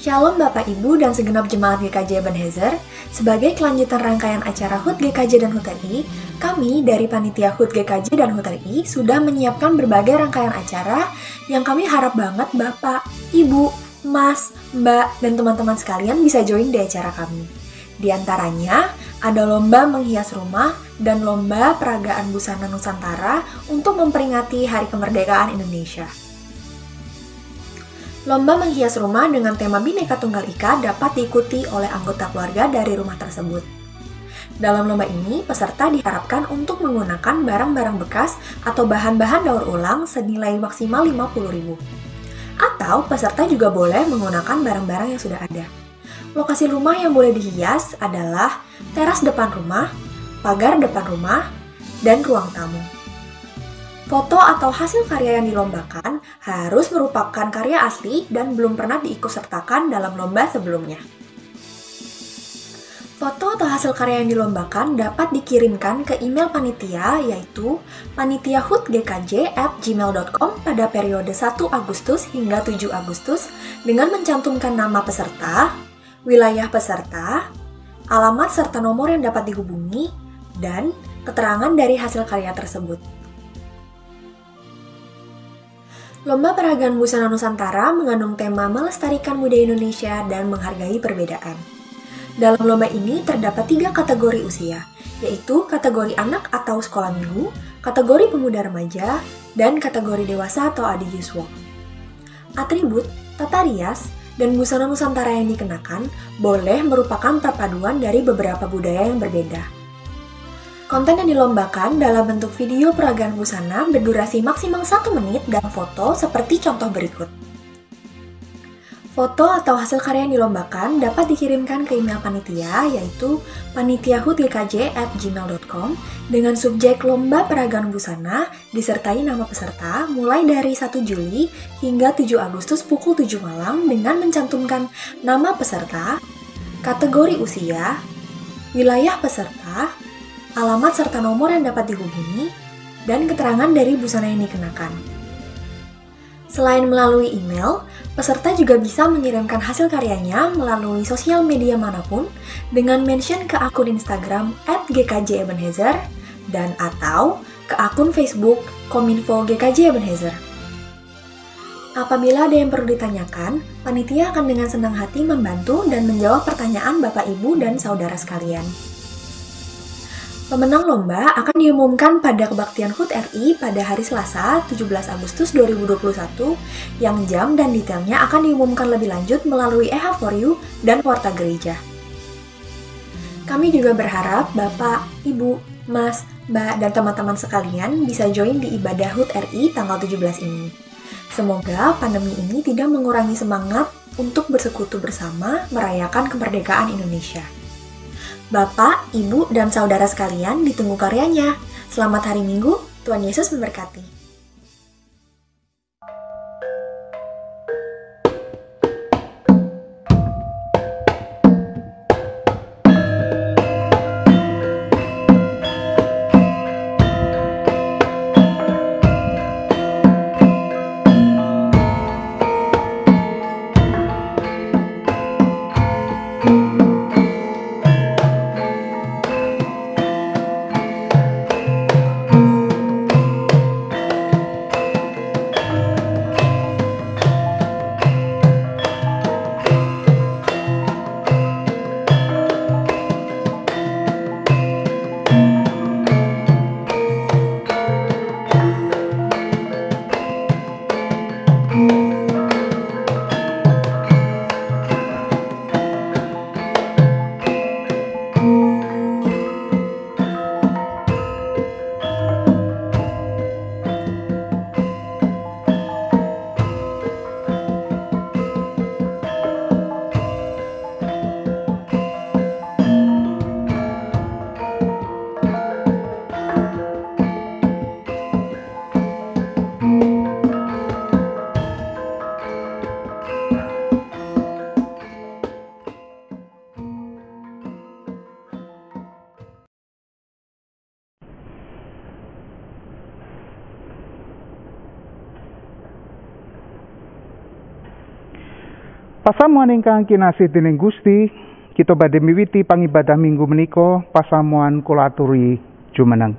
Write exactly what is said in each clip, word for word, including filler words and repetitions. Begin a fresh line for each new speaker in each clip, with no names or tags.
Shalom Bapak Ibu dan segenap jemaat G K J Ebenezer. Sebagai kelanjutan rangkaian acara H U T G K J dan H U T R I, kami dari Panitia H U T G K J dan H U T R I sudah menyiapkan berbagai rangkaian acara yang kami harap banget Bapak, Ibu, Mas, Mbak, dan teman-teman sekalian bisa join di acara kami. Di antaranya, ada lomba menghias rumah dan lomba peragaan busana Nusantara untuk memperingati Hari Kemerdekaan Indonesia. Lomba menghias rumah dengan tema Bhinneka Tunggal Ika dapat diikuti oleh anggota keluarga dari rumah tersebut. Dalam lomba ini, peserta diharapkan untuk menggunakan barang-barang bekas atau bahan-bahan daur ulang senilai maksimal lima puluh ribu rupiah. Atau peserta juga boleh menggunakan barang-barang yang sudah ada. Lokasi rumah yang boleh dihias adalah teras depan rumah, pagar depan rumah, dan ruang tamu. Foto atau hasil karya yang dilombakan harus merupakan karya asli dan belum pernah diikutsertakan dalam lomba sebelumnya. Foto atau hasil karya yang dilombakan dapat dikirimkan ke email panitia yaitu panitia h u t g k j at gmail dot com pada periode satu Agustus hingga tujuh Agustus dengan mencantumkan nama peserta, wilayah peserta, alamat serta nomor yang dapat dihubungi, dan keterangan dari hasil karya tersebut. Lomba peragaan busana Nusantara mengandung tema melestarikan budaya Indonesia dan menghargai perbedaan. Dalam lomba ini terdapat tiga kategori usia, yaitu kategori anak atau sekolah minggu, kategori pemuda remaja, dan kategori dewasa atau adiyuswa. Atribut, tata rias, dan busana Nusantara yang dikenakan boleh merupakan perpaduan dari beberapa budaya yang berbeda. Konten yang dilombakan dalam bentuk video peragaan busana berdurasi maksimal satu menit dan foto seperti contoh berikut. Foto atau hasil karya yang dilombakan dapat dikirimkan ke email panitia yaitu panitia h u t g k j at gmail dot com dengan subjek lomba peragaan busana disertai nama peserta mulai dari satu Juli hingga tujuh Agustus pukul tujuh malam dengan mencantumkan nama peserta, kategori usia, wilayah peserta, alamat serta nomor yang dapat dihubungi, dan keterangan dari busana yang dikenakan. Selain melalui email, peserta juga bisa mengirimkan hasil karyanya melalui sosial media manapun dengan mention ke akun Instagram at g k j ebenezer dan atau ke akun Facebook Kominfo G K J Ebenezer. Apabila ada yang perlu ditanyakan, panitia akan dengan senang hati membantu dan menjawab pertanyaan Bapak, Ibu, dan saudara sekalian. Pemenang lomba akan diumumkan pada kebaktian H U T R I pada hari Selasa, tujuh belas Agustus dua ribu dua puluh satu, yang jam dan detailnya akan diumumkan lebih lanjut melalui E H for You dan Warta Gereja. Kami juga berharap Bapak, Ibu, Mas, Mbak, dan teman-teman sekalian bisa join di ibadah H U T R I tanggal tujuh belas ini. Semoga pandemi ini tidak mengurangi semangat untuk bersekutu bersama merayakan kemerdekaan Indonesia. Bapak, Ibu, dan saudara sekalian ditunggu karyanya. Selamat hari Minggu, Tuhan Yesus memberkati.
Pasamuan ingkang kinasih dening Gusti, kita badhe miwiti pangibadah minggu menika. Pasamuan kula aturi jumeneng.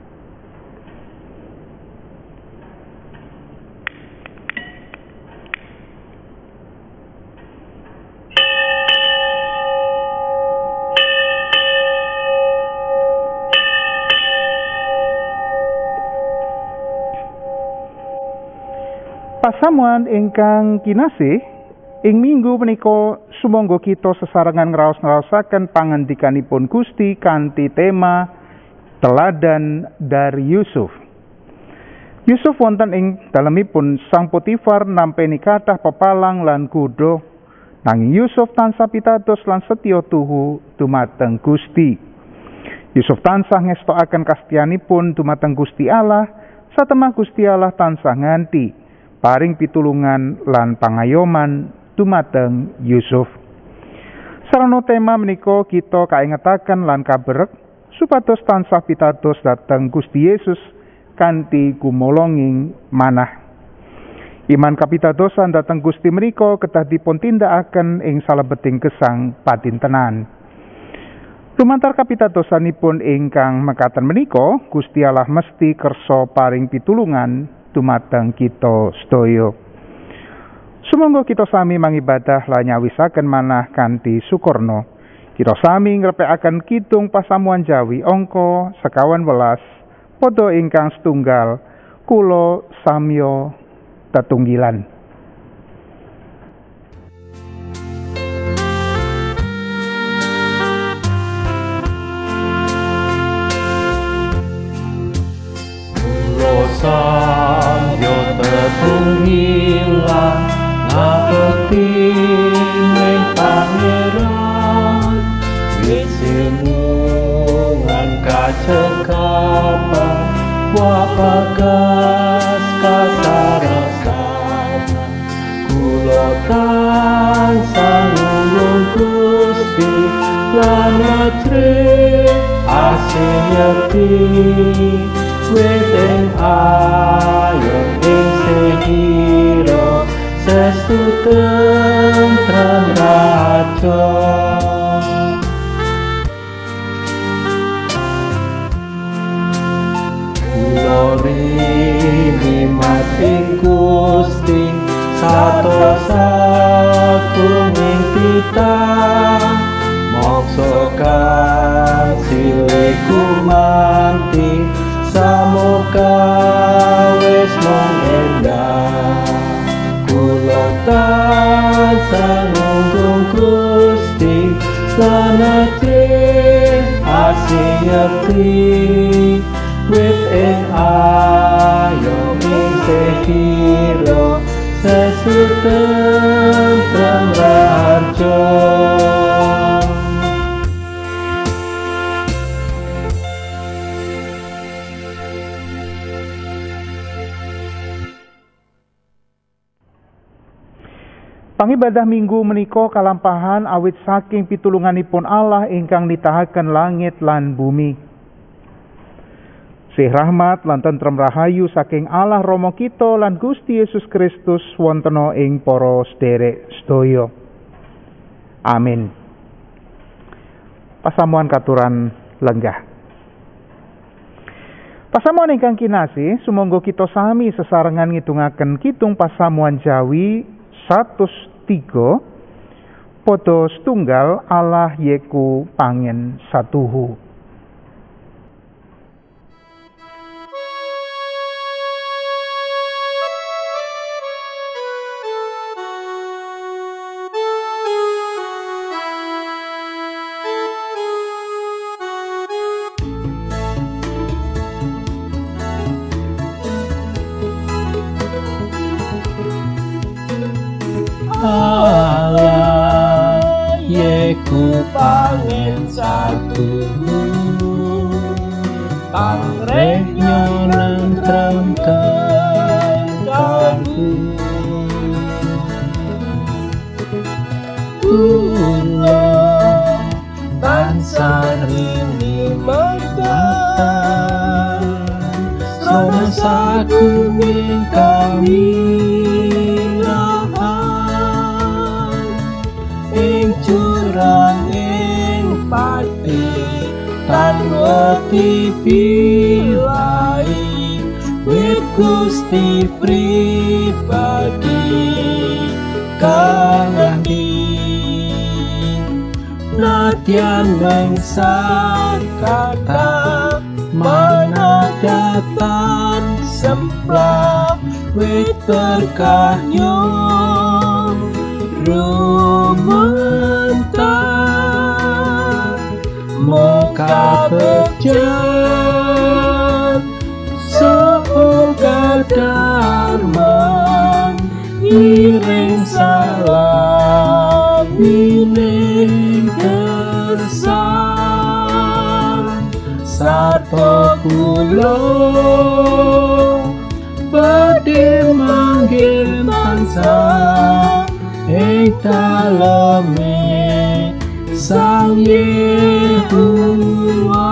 Pasamuan ingkang kinasih, ing minggu menika sumangga kita sesarengan ngraos-ngraosaken pangandikanipun Gusti kanthi tema teladan dari Yusuf. Yusuf wonten ing dalemipun Sang Potifar nampi kathah pepalang lan kuda, nanging Yusuf tansah pitados lan setya tuhu dumateng Gusti. Yusuf tansah ngestokaken kastyanipun dumateng Gusti Allah, satemah Gusti Allah tansah nganti paring pitulungan lan pangayoman dumateng Yusuf. Sarana tema menika kita kaingetaken lan kaberek supados tansah pitados dhateng Gusti Yesus kanthi gumolonging manah. Iman kapitadosan dhateng Gusti menika kedah dipun tindakaken ing salebeting gesang padintenan. Lumantar kapitadosanipun ingkang mekaten menika, Gusti Allah mesti kersa paring pitulungan dumateng kita sedaya. Sumangga kita sami mangibadah lan nyawisaken manah kanthi sukurna. Kita sami ngrepekaken kidung pasamuan Jawi angka sekawan welas padha ingkang setunggal kula samya tetunggilan.
Kula samya tetunggilan ngabekti ning Pangeran, wisinungan kacekapan wapagas kasarasan. Kula tansah nulung Gusti lan ajri asiyati witen ayo ing sehira sestu tentrem raja. Kula rini mating Gusti satos sagunging titah, moksa kang silih gumanti samoga wis mung endah. Kula tansah nulung Gusti lan ajri asiyati wit ing ayo ing sehira sesuten raja.
Pangibadah minggu menika kalampahan awit saking pitulunganipun Allah ingkang nitahaken langit lan bumi. Sih rahmat lan tentrem rahayu saking Allah Rama kita lan Gusti Yesus Kristus wontena ing para sederek sedaya. Amin. Pasamuan katuran lenggah. Pasamuan ingkang kinasih, sumangga kita sami sesarengan ngidungaken kidung pasamuan Jawi satus tiga padha setunggal Allah yeku pangen satuhu.
Allah yeku pangen satuhu, pangrenya nentrem kangku. Kula tansah rini mekatan srana sagunging kami. peti pilai wit Gusti pribadi kang nadyan mengsang kata manadatan semplak wit berkah nyong rumentah moga bejan semoga dharma ngiring salam mining kersan sarta kula badhe manggil tansah ing daleme Sang Yehuwa.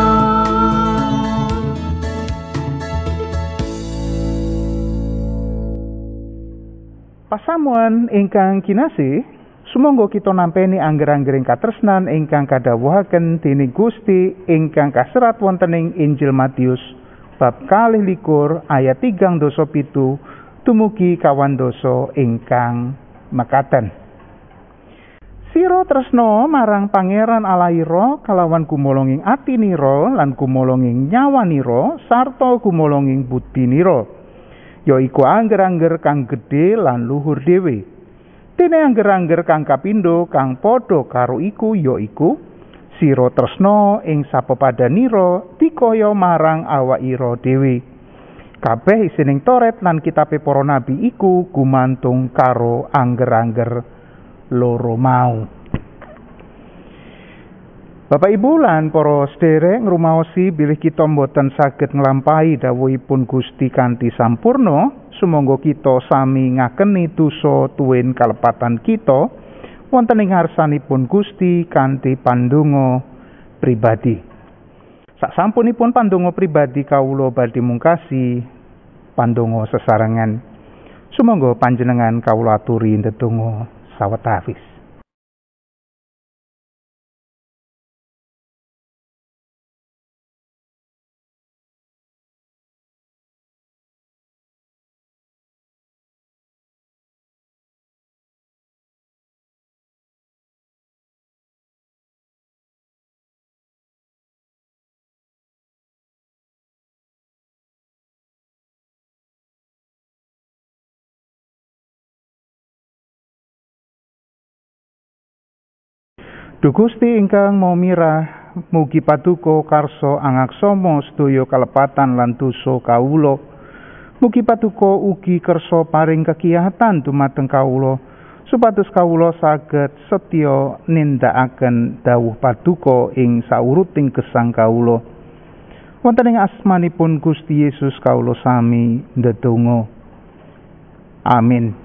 Pasamuan ingkang kinasih, sumangga kita nampeni angger-anggering katresnan ingkang kadhawuhaken dening Gusti ingkang kaserat wonten ing Injil Matius bab kalih likur ayat tigang dasa pitu dumugi kawan dasa ingkang mekaten. Sira tresna marang Pangeran Allahira kalawan gumolonging atinira lan gumolonging nyawanira sarta gumolonging budinira, yaiku angger-angger kang gedhe lan luhur dhewe. Dene angger-angger kang kapindho kang padha karo iku yaiku sira tresna ing sapepadanira dikaya marang awakira dhewe. Kabeh isining Toret lan kitabe para nabi iku gumantung karo angger-angger loro mau. Bapak Ibu lan para sedherek ngrumaosi bilih kita mboten saged nglampahi dawuhipun Gusti kanthi sampurna, sumangga kita sami ngakeni dosa tuwin kalepatan kita wonten ing ngarsanipun Gusti kanthi pandonga pribadi. Sasampunipun pandonga pribadi kawula badhe mungkasi pandonga sesarengan. Sumangga panjenengan kawula aturi ndedonga sawetawis. Duh Gusti ingkang mau mirah, mugi paduka karsa angaksama sedaya kalepatan lan dosa kawula. Mugi paduka ugi kersa paring kekiyatan dumateng kawula, supados kawula saged setya nindakaken dawuh paduka ing sauruting gesang kawula. Wonten ing asmanipun Gusti Yesus kawula sami ndedonga. Amin.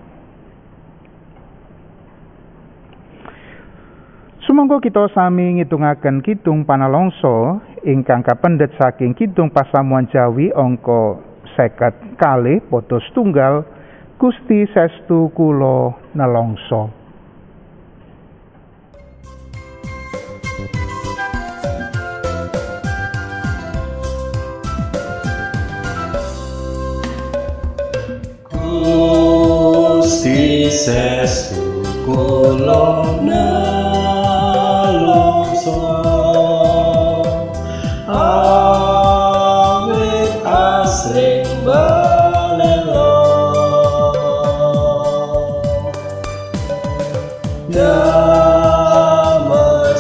Sumangga kita sami ngitungaken kidung panalongso ingkang kapendhet saking kidung pasamuan Jawi angka seket kalih pada setunggal. Gusti saestu kula nelongso.
Gusti saestu kula awit asring balelo damai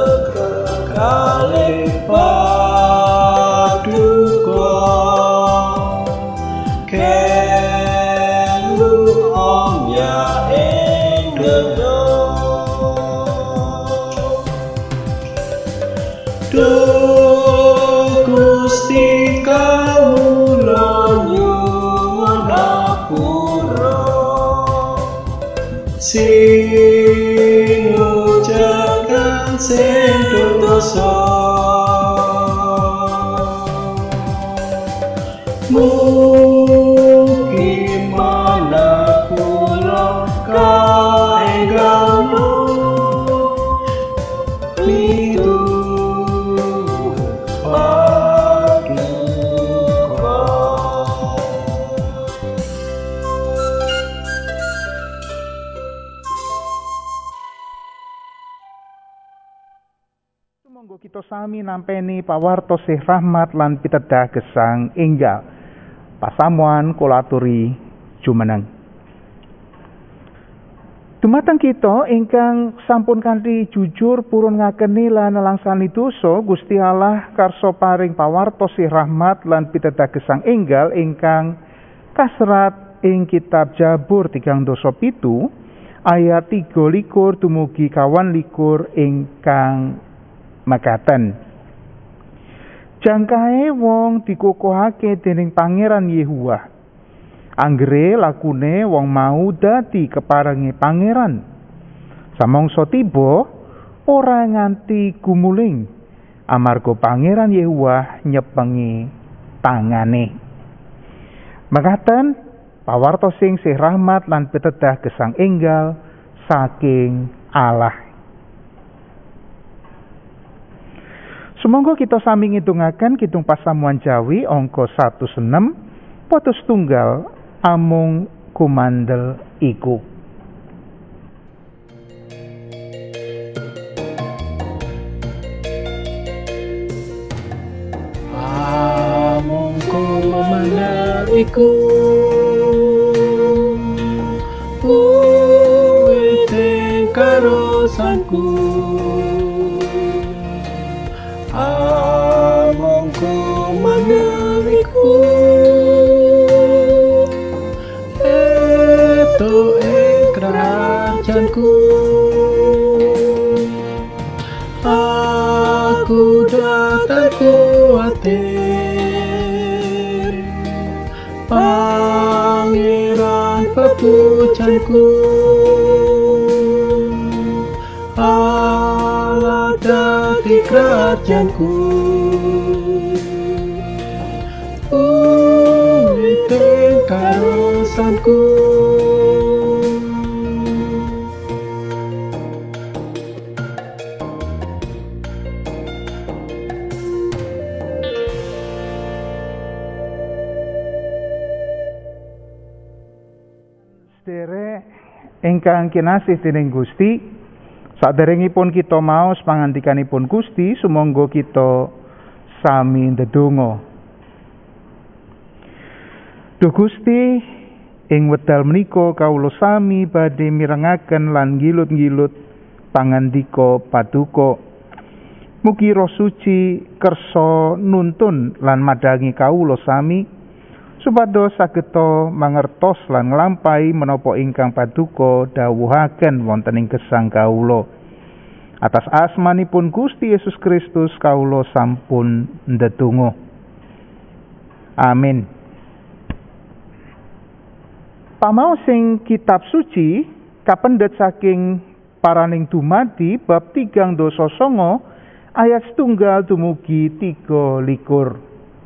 sekali paduka kelu omya ing donya. Duh Gusti kawula nyuwun ngapura sinujaken sing dosa mugi manah kula kaenggalmu
sami nampeni pawartos sih rahmat lan pitedah gesang enggal. Pasamuan kulaturi jumeneng. Dumateng kita ingkang sampun kanthi jujur purun ngakeni lan nelangsani dosa, Gusti Allah karso paring pawartos sih rahmat lan pitedah gesang enggal ingkang kaserat ing kitab Jabur tigang dosa pitu ayat tiga likur dumugi kawan likur ingkang mekaten. Jangkae wong dikukuhake dening Pangeran Yehuwa. Anggere lakune wong mau dadi keparengi pangeran. Samangsa tiba ora nganti gumuling amarga Pangeran Yehuwa nyepengi tangane. Mekaten pawartos sing sih rahmat lan pitedah gesang enggal saking Allah. Sumangga kita sami ngitungaken kidung pasamuan Jawi angka seratus enam poto setunggal amung kumandel iku.
Amung kumandel iku uwite karosanku. Amung kumandel iku eto ing kerajaanku. Aku datang kuatir Pangeran pepujanku. Allah dadi kerajaanku. Uwite karosanku.
Sedherek ingkang kinasih dening Gusti, saderengipun kita maos pangandikanipun Gusti, sumangga kita sami ndedonga. Duh Gusti, ing wekdal menika kawula sami badhe mirengaken lan ngilut-ngilut pangandika paduka. Mugi Roh Suci kersa nuntun lan madangi kawula sami supados sageta mangertos lan nglampahi menapa ingkang paduka dawuhaken wonten ing gesang kawula. Atas asmanipun Gusti Yesus Kristus kawula sampun ndedonga. Amin. Pamaos sing kitab suci kapendhet saking paraning dumadi bab tigang dosa songo ayat setunggal dumugi tiga likur.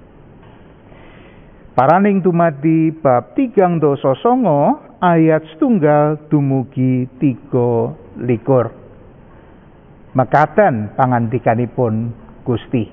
Paraning dumadi bab tigang dosa songo ayat setunggal dumugi tiga likur. Mekaten pangandikanipun Gusti.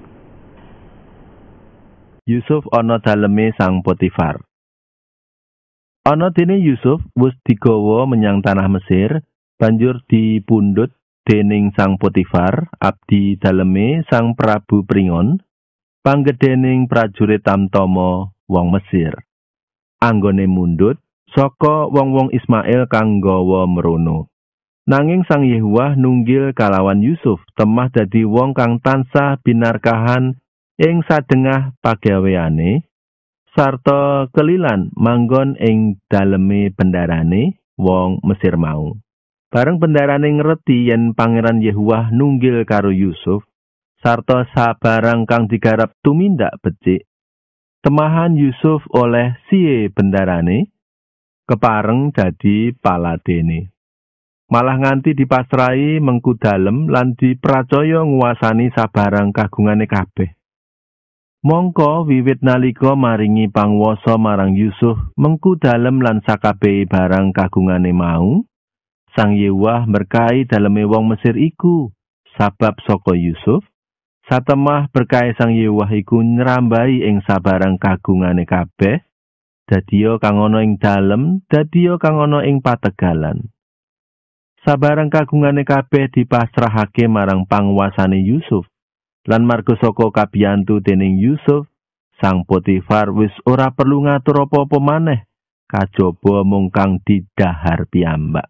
Yusuf ana daleme Sang Potifar. Ana dene Yusuf wis digawa menyang tanah Mesir, banjur dipundhut dening Sang Potifar, abdi daleme Sang Prabu Pringon, panggedhening prajurit Tamtama wong Mesir. Anggone mundhut saka wong-wong Ismail kang nggawa mrono. Nanging Sang Yehuwa nunggil kalawan Yusuf, temah dadi wong kang tansah binarkahan ing sadengah pagaweane, sarta kelilan manggon ing daleme bendarane wong Mesir mau. Bareng bendarane ngerti yen Pangeran Yehuwa nunggil karo Yusuf, sarta sabarang kang digarap tumindak becik, temahan Yusuf oleh siye bendarane, kepareng dadi paladene. Malah nganti dipasrahi mengku dalem lan dipracaya nguwasani sabarang kagungane kabeh. Mongko wiwit nalika maringi pangwasa marang Yusuf mengku dalem lan sakabehi barang kagungane mau, Sang Yehuwa berkahi daleme wong Mesir iku, sabab saka Yusuf satemah berkahi Sang Yehuwa iku nyrambahi ing sabarang kagungane kabeh, dadiya kang ana ing dalem, dadiya kang ana ing pategalan. Sabarang kagungane kabeh dipasrahake marang panguwasane Yusuf, Lan marga saka kabiyantu dening Yusuf, sang Potifar wis ora perlu ngatur apa-apa maneh, kajaba mung kang didhahar piyambak.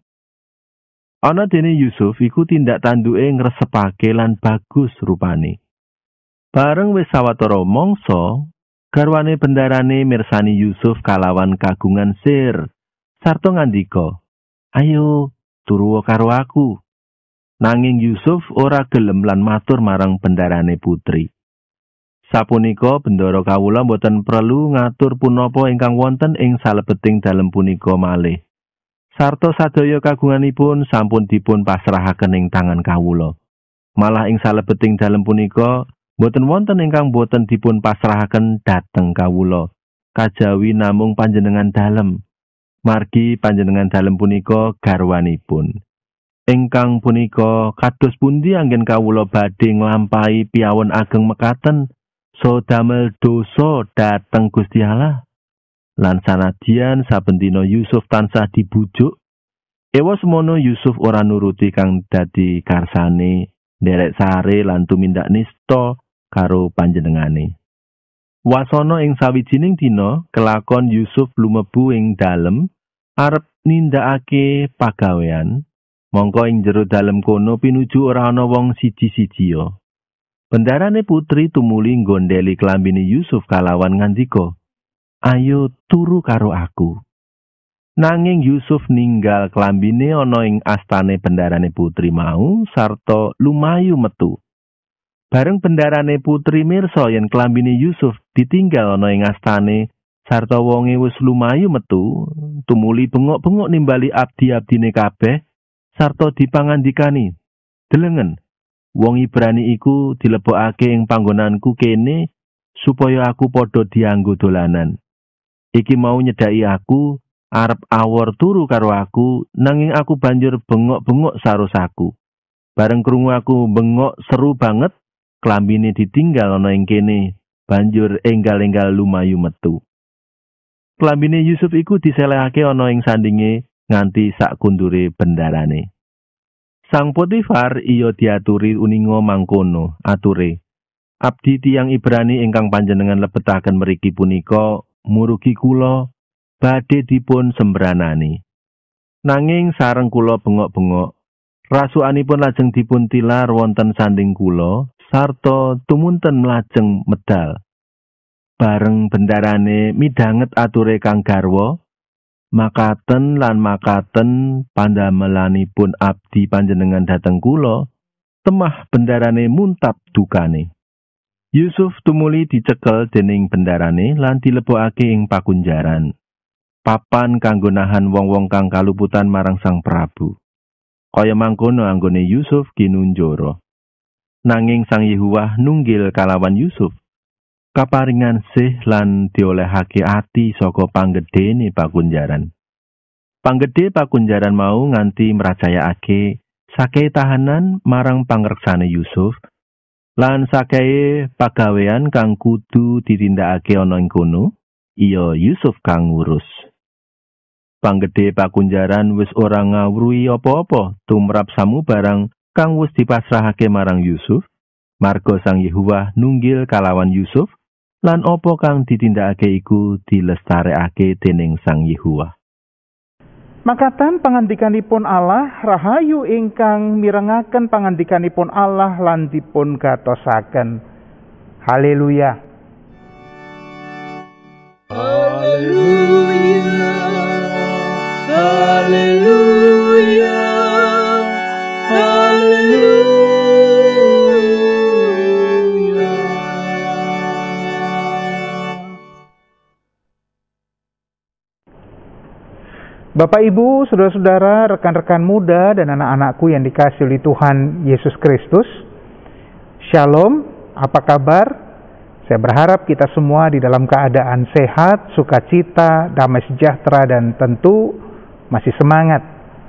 Ana dene Yusuf iku tindak tanduke ngresepake lan bagus rupane. Bareng wis sawetara mangsa, garwane bendarane mirsani Yusuf kalawan kagungan sir, sarta ngandika, "Ayo, turu karo aku." Nanging Yusuf ora gelem lan matur marang bendarane putri. Sapunika bendara kawula boten perlu ngatur punapa ingkang wonten ing salebeting dalem punika malih. Sarta sadaya kagunganipun sampun dipun pasrahaken ing tangan kawula. Malah ing salebeting dalem punika boten wonten ingkang boten dipun pasrahaken dhateng kawula. Kajawi namung panjenengan dalem. Margi panjenengan dalem punika garwanipun. Ingkang punika kados pundi anggen kawula badhe nglampahi piawon ageng mekaten so damel dosa dhateng Gusti Allah. Lan sanadyan saben dina Yusuf tansah dibujuk, ewa semono Yusuf ora nuruti kang dadi karsane, nderek sare lan tumindak nista karo panjenengane. Wasana ing sawijining dina kelakon Yusuf lumebu ing dalem arep nindakake pagawean. Mongko ing jero dalem kono pinuju ora ana wong siji-sijiya. Bendarane putri tumuli nggondheli klambine Yusuf kalawan ngandika, "Ayo turu karo aku." Nanging Yusuf ninggal klambine ana ing astane bendarane putri mau sarta lumayu metu. Bareng bendarane putri mirsa yen klambine Yusuf ditinggal ana ing astane sarta wonge wis lumayu metu, tumuli bengok-bengok nimbali abdi-abdine kabeh sarta dipangandikani, "Delengen, wong Ibrani iku dilebokake ing panggonanku kene supaya aku padha dianggo dolanan. Iki mau nyedhaki aku arep awor turu karo aku, nanging aku banjur bengok-bengok sarus aku. Bareng krungu aku bengok seru banget, klambine ditinggal ana ing kene, banjur enggal-enggal lumayu metu." Klambine Yusuf iku diselehake ana ing sandinge nganti sak kundure bendarane. Sang Potifar iya diaturi uninga mangkono, ature, "Abdi tiyang Ibrani ingkang panjenengan lebetaken mriki punika murugi kula badhe dipun sembranani. Nanging sareng kula bengok-bengok, rasukanipun lajeng dipun tilar wonten sanding kula sarta tumunten lajeng medal." Bareng bendarane midanget ature kang garwa, makaten lan makaten pandamelanipun abdi panjenengan dhateng kula, temah bendarane muntap dukane. Yusuf tumuli dicekel dening bendarane lan dilebokake ing pakunjaran, papan kanggo nahan wong-wong kang kaluputan marang Sang Prabu. Kaya mangkono anggone Yusuf kinunjara. Nanging Sang Yehuwah nunggil kalawan Yusuf, kaparingan sih lan diolehake ati saka panggedhene pakunjaran. Panggedhe pakunjaran mau nganti mracayakake sakehe tahanan marang pangreksane Yusuf lan sakehe pagawean kang kudu ditindakake ana ing kono, iya Yusuf kang ngurus. Panggedhe pakunjaran wis ora ngawruhi apa-apa tumrap samubarang kang wis dipasrahake marang Yusuf, marga Sang Yehuwah nunggil kalawan Yusuf lan apa kang ditindakake iku dilestarekake dening Sang Yehuwah.
Makatan pangandikanipun Allah rahayu ingkang mirengaken pangandikanipun Allah lan dipun gatosaken. Haleluya.
Haleluya. Haleluya. Haleluya.
Bapak, Ibu, saudara-saudara, rekan-rekan muda, dan anak-anakku yang dikasihi oleh Tuhan Yesus Kristus. Shalom, apa kabar? Saya berharap kita semua di dalam keadaan sehat, sukacita, damai sejahtera, dan tentu masih semangat.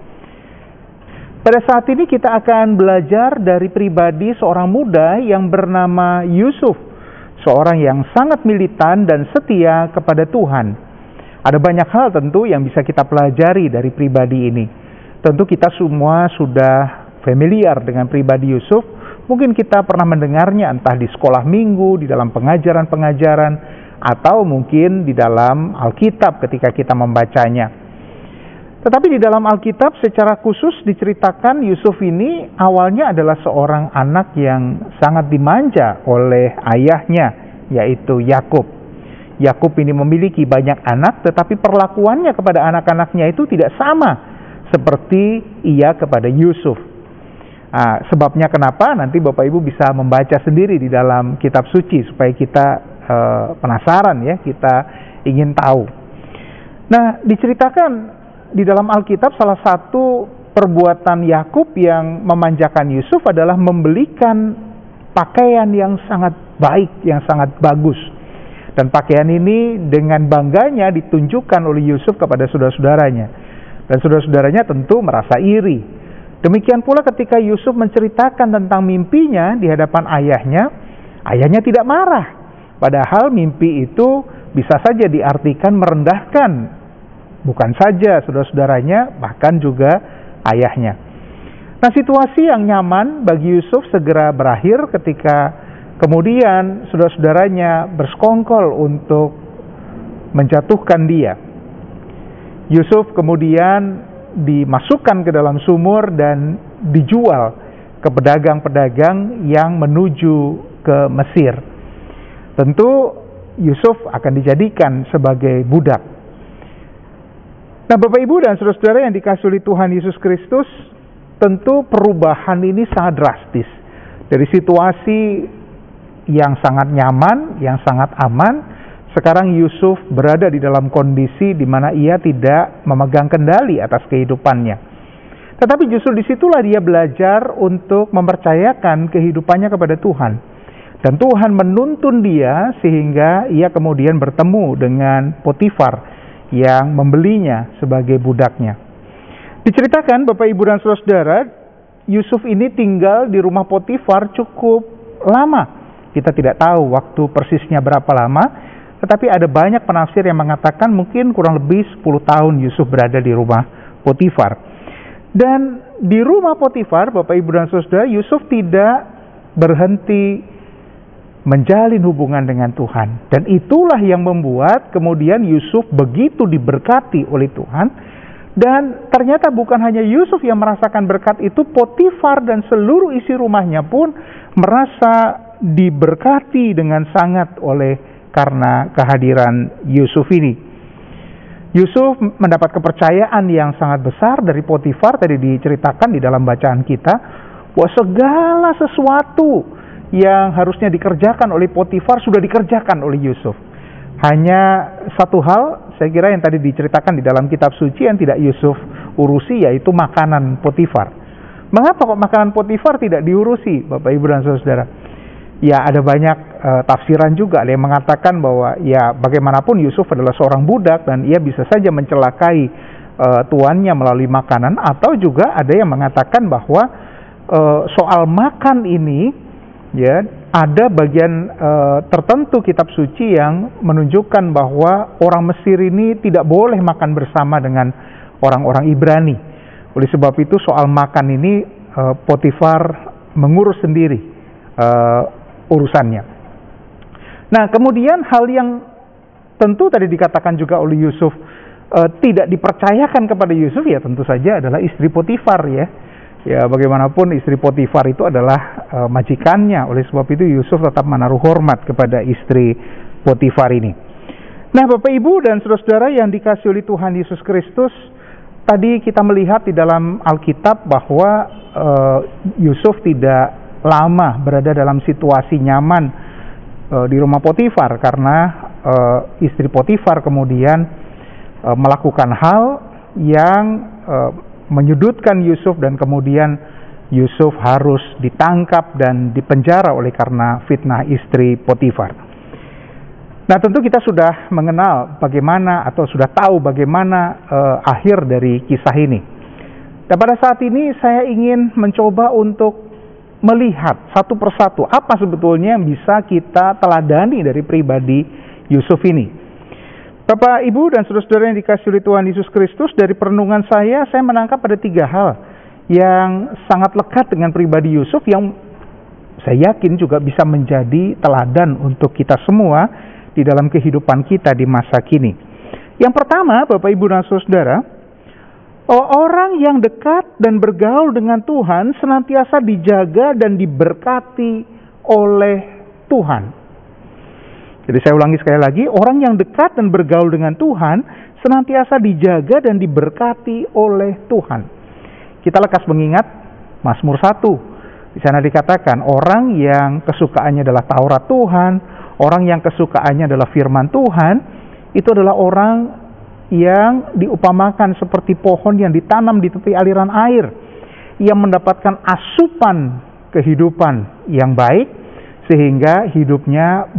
Pada saat ini kita akan belajar dari pribadi seorang muda yang bernama Yusuf, seorang yang sangat militan dan setia kepada Tuhan. Ada banyak hal tentu yang bisa kita pelajari dari pribadi ini. Tentu kita semua sudah familiar dengan pribadi Yusuf, Mungkin kita pernah mendengarnya entah di sekolah minggu, di dalam pengajaran-pengajaran, atau mungkin di dalam Alkitab ketika kita membacanya. Tetapi di dalam Alkitab secara khusus diceritakan Yusuf ini awalnya adalah seorang anak yang sangat dimanja oleh ayahnya, yaitu Yakub. Yakub ini memiliki banyak anak, tetapi perlakuannya kepada anak-anaknya itu tidak sama seperti ia kepada Yusuf. Nah, sebabnya kenapa? Nanti Bapak Ibu bisa membaca sendiri di dalam kitab suci supaya kita e, penasaran ya, kita ingin tahu. Nah, diceritakan di dalam Alkitab salah satu perbuatan Yakub yang memanjakan Yusuf adalah membelikan pakaian yang sangat baik, yang sangat bagus. Dan pakaian ini dengan bangganya ditunjukkan oleh Yusuf kepada saudara-saudaranya. Dan saudara-saudaranya tentu merasa iri. Demikian pula ketika Yusuf menceritakan tentang mimpinya di hadapan ayahnya, ayahnya tidak marah. Padahal mimpi itu bisa saja diartikan merendahkan, bukan saja saudara-saudaranya, bahkan juga ayahnya. Nah, situasi yang nyaman bagi Yusuf segera berakhir ketika kemudian saudara-saudaranya bersekongkol untuk menjatuhkan dia. Yusuf kemudian dimasukkan ke dalam sumur dan dijual ke pedagang-pedagang yang menuju ke Mesir. Tentu Yusuf akan dijadikan sebagai budak. Nah, Bapak Ibu dan saudara-saudara yang dikasihi oleh Tuhan Yesus Kristus, tentu perubahan ini sangat drastis. Dari situasi yang sangat nyaman, yang sangat aman, sekarang Yusuf berada di dalam kondisi di mana ia tidak memegang kendali atas kehidupannya. Tetapi justru disitulah dia belajar untuk mempercayakan kehidupannya kepada Tuhan. Dan Tuhan menuntun dia sehingga ia kemudian bertemu dengan Potifar yang membelinya sebagai budaknya. Diceritakan Bapak Ibu dan saudara-saudara, Yusuf ini tinggal di rumah Potifar cukup lama. Kita tidak tahu waktu persisnya berapa lama, tetapi ada banyak penafsir yang mengatakan mungkin kurang lebih sepuluh tahun Yusuf berada di rumah Potifar. Dan di rumah Potifar, Bapak Ibu dan saudara, Yusuf tidak berhenti menjalin hubungan dengan Tuhan. Dan itulah yang membuat kemudian Yusuf begitu diberkati oleh Tuhan. Dan ternyata bukan hanya Yusuf yang merasakan berkat itu, Potifar dan seluruh isi rumahnya pun merasa diberkati dengan sangat oleh karena kehadiran Yusuf ini. Yusuf mendapat kepercayaan yang sangat besar dari Potifar. Tadi diceritakan di dalam bacaan kita bahwa segala sesuatu yang harusnya dikerjakan oleh Potifar sudah dikerjakan oleh Yusuf. Hanya satu hal saya kira yang tadi diceritakan di dalam kitab suci yang tidak Yusuf urusi, yaitu makanan Potifar. Mengapa kok makanan Potifar tidak diurusi, Bapak Ibu dan saudara? Ya, ada banyak uh, tafsiran juga. Ada yang mengatakan bahwa ya bagaimanapun Yusuf adalah seorang budak dan ia bisa saja mencelakai uh, tuannya melalui makanan, atau juga ada yang mengatakan bahwa uh, soal makan ini ya ada bagian uh, tertentu kitab suci yang menunjukkan bahwa orang Mesir ini tidak boleh makan bersama dengan orang-orang Ibrani. Oleh sebab itu soal makan ini uh, Potifar mengurus sendiri uh, urusannya. Nah, kemudian hal yang tentu tadi dikatakan juga oleh Yusuf e, tidak dipercayakan kepada Yusuf, ya tentu saja adalah istri Potifar ya. Ya bagaimanapun istri Potifar itu adalah e, majikannya. Oleh sebab itu Yusuf tetap menaruh hormat kepada istri Potifar ini. Nah, Bapak Ibu dan saudara-saudara yang dikasihi oleh Tuhan Yesus Kristus, tadi kita melihat di dalam Alkitab bahwa e, Yusuf tidak lama berada dalam situasi nyaman e, di rumah Potifar karena e, istri Potifar kemudian e, melakukan hal yang e, menyudutkan Yusuf dan kemudian Yusuf harus ditangkap dan dipenjara oleh karena fitnah istri Potifar. Nah, tentu kita sudah mengenal bagaimana atau sudah tahu bagaimana e, akhir dari kisah ini. Dan pada saat ini saya ingin mencoba untuk melihat satu persatu apa sebetulnya yang bisa kita teladani dari pribadi Yusuf ini. Bapak, Ibu, dan saudara-saudara yang dikasihi oleh Tuhan Yesus Kristus, dari perenungan saya, saya menangkap ada tiga hal yang sangat lekat dengan pribadi Yusuf yang saya yakin juga bisa menjadi teladan untuk kita semua di dalam kehidupan kita di masa kini. Yang pertama, Bapak Ibu dan Saudara, orang yang dekat dan bergaul dengan Tuhan senantiasa dijaga dan diberkati oleh Tuhan. Jadi saya ulangi sekali lagi, orang yang dekat dan bergaul dengan Tuhan senantiasa dijaga dan diberkati oleh Tuhan. Kita lekas mengingat Mazmur satu. Di sana dikatakan orang yang kesukaannya adalah Taurat Tuhan, orang yang kesukaannya adalah firman Tuhan, itu adalah orang yang diupamakan seperti pohon yang ditanam di tepi aliran air, yang mendapatkan asupan kehidupan yang baik sehingga hidupnya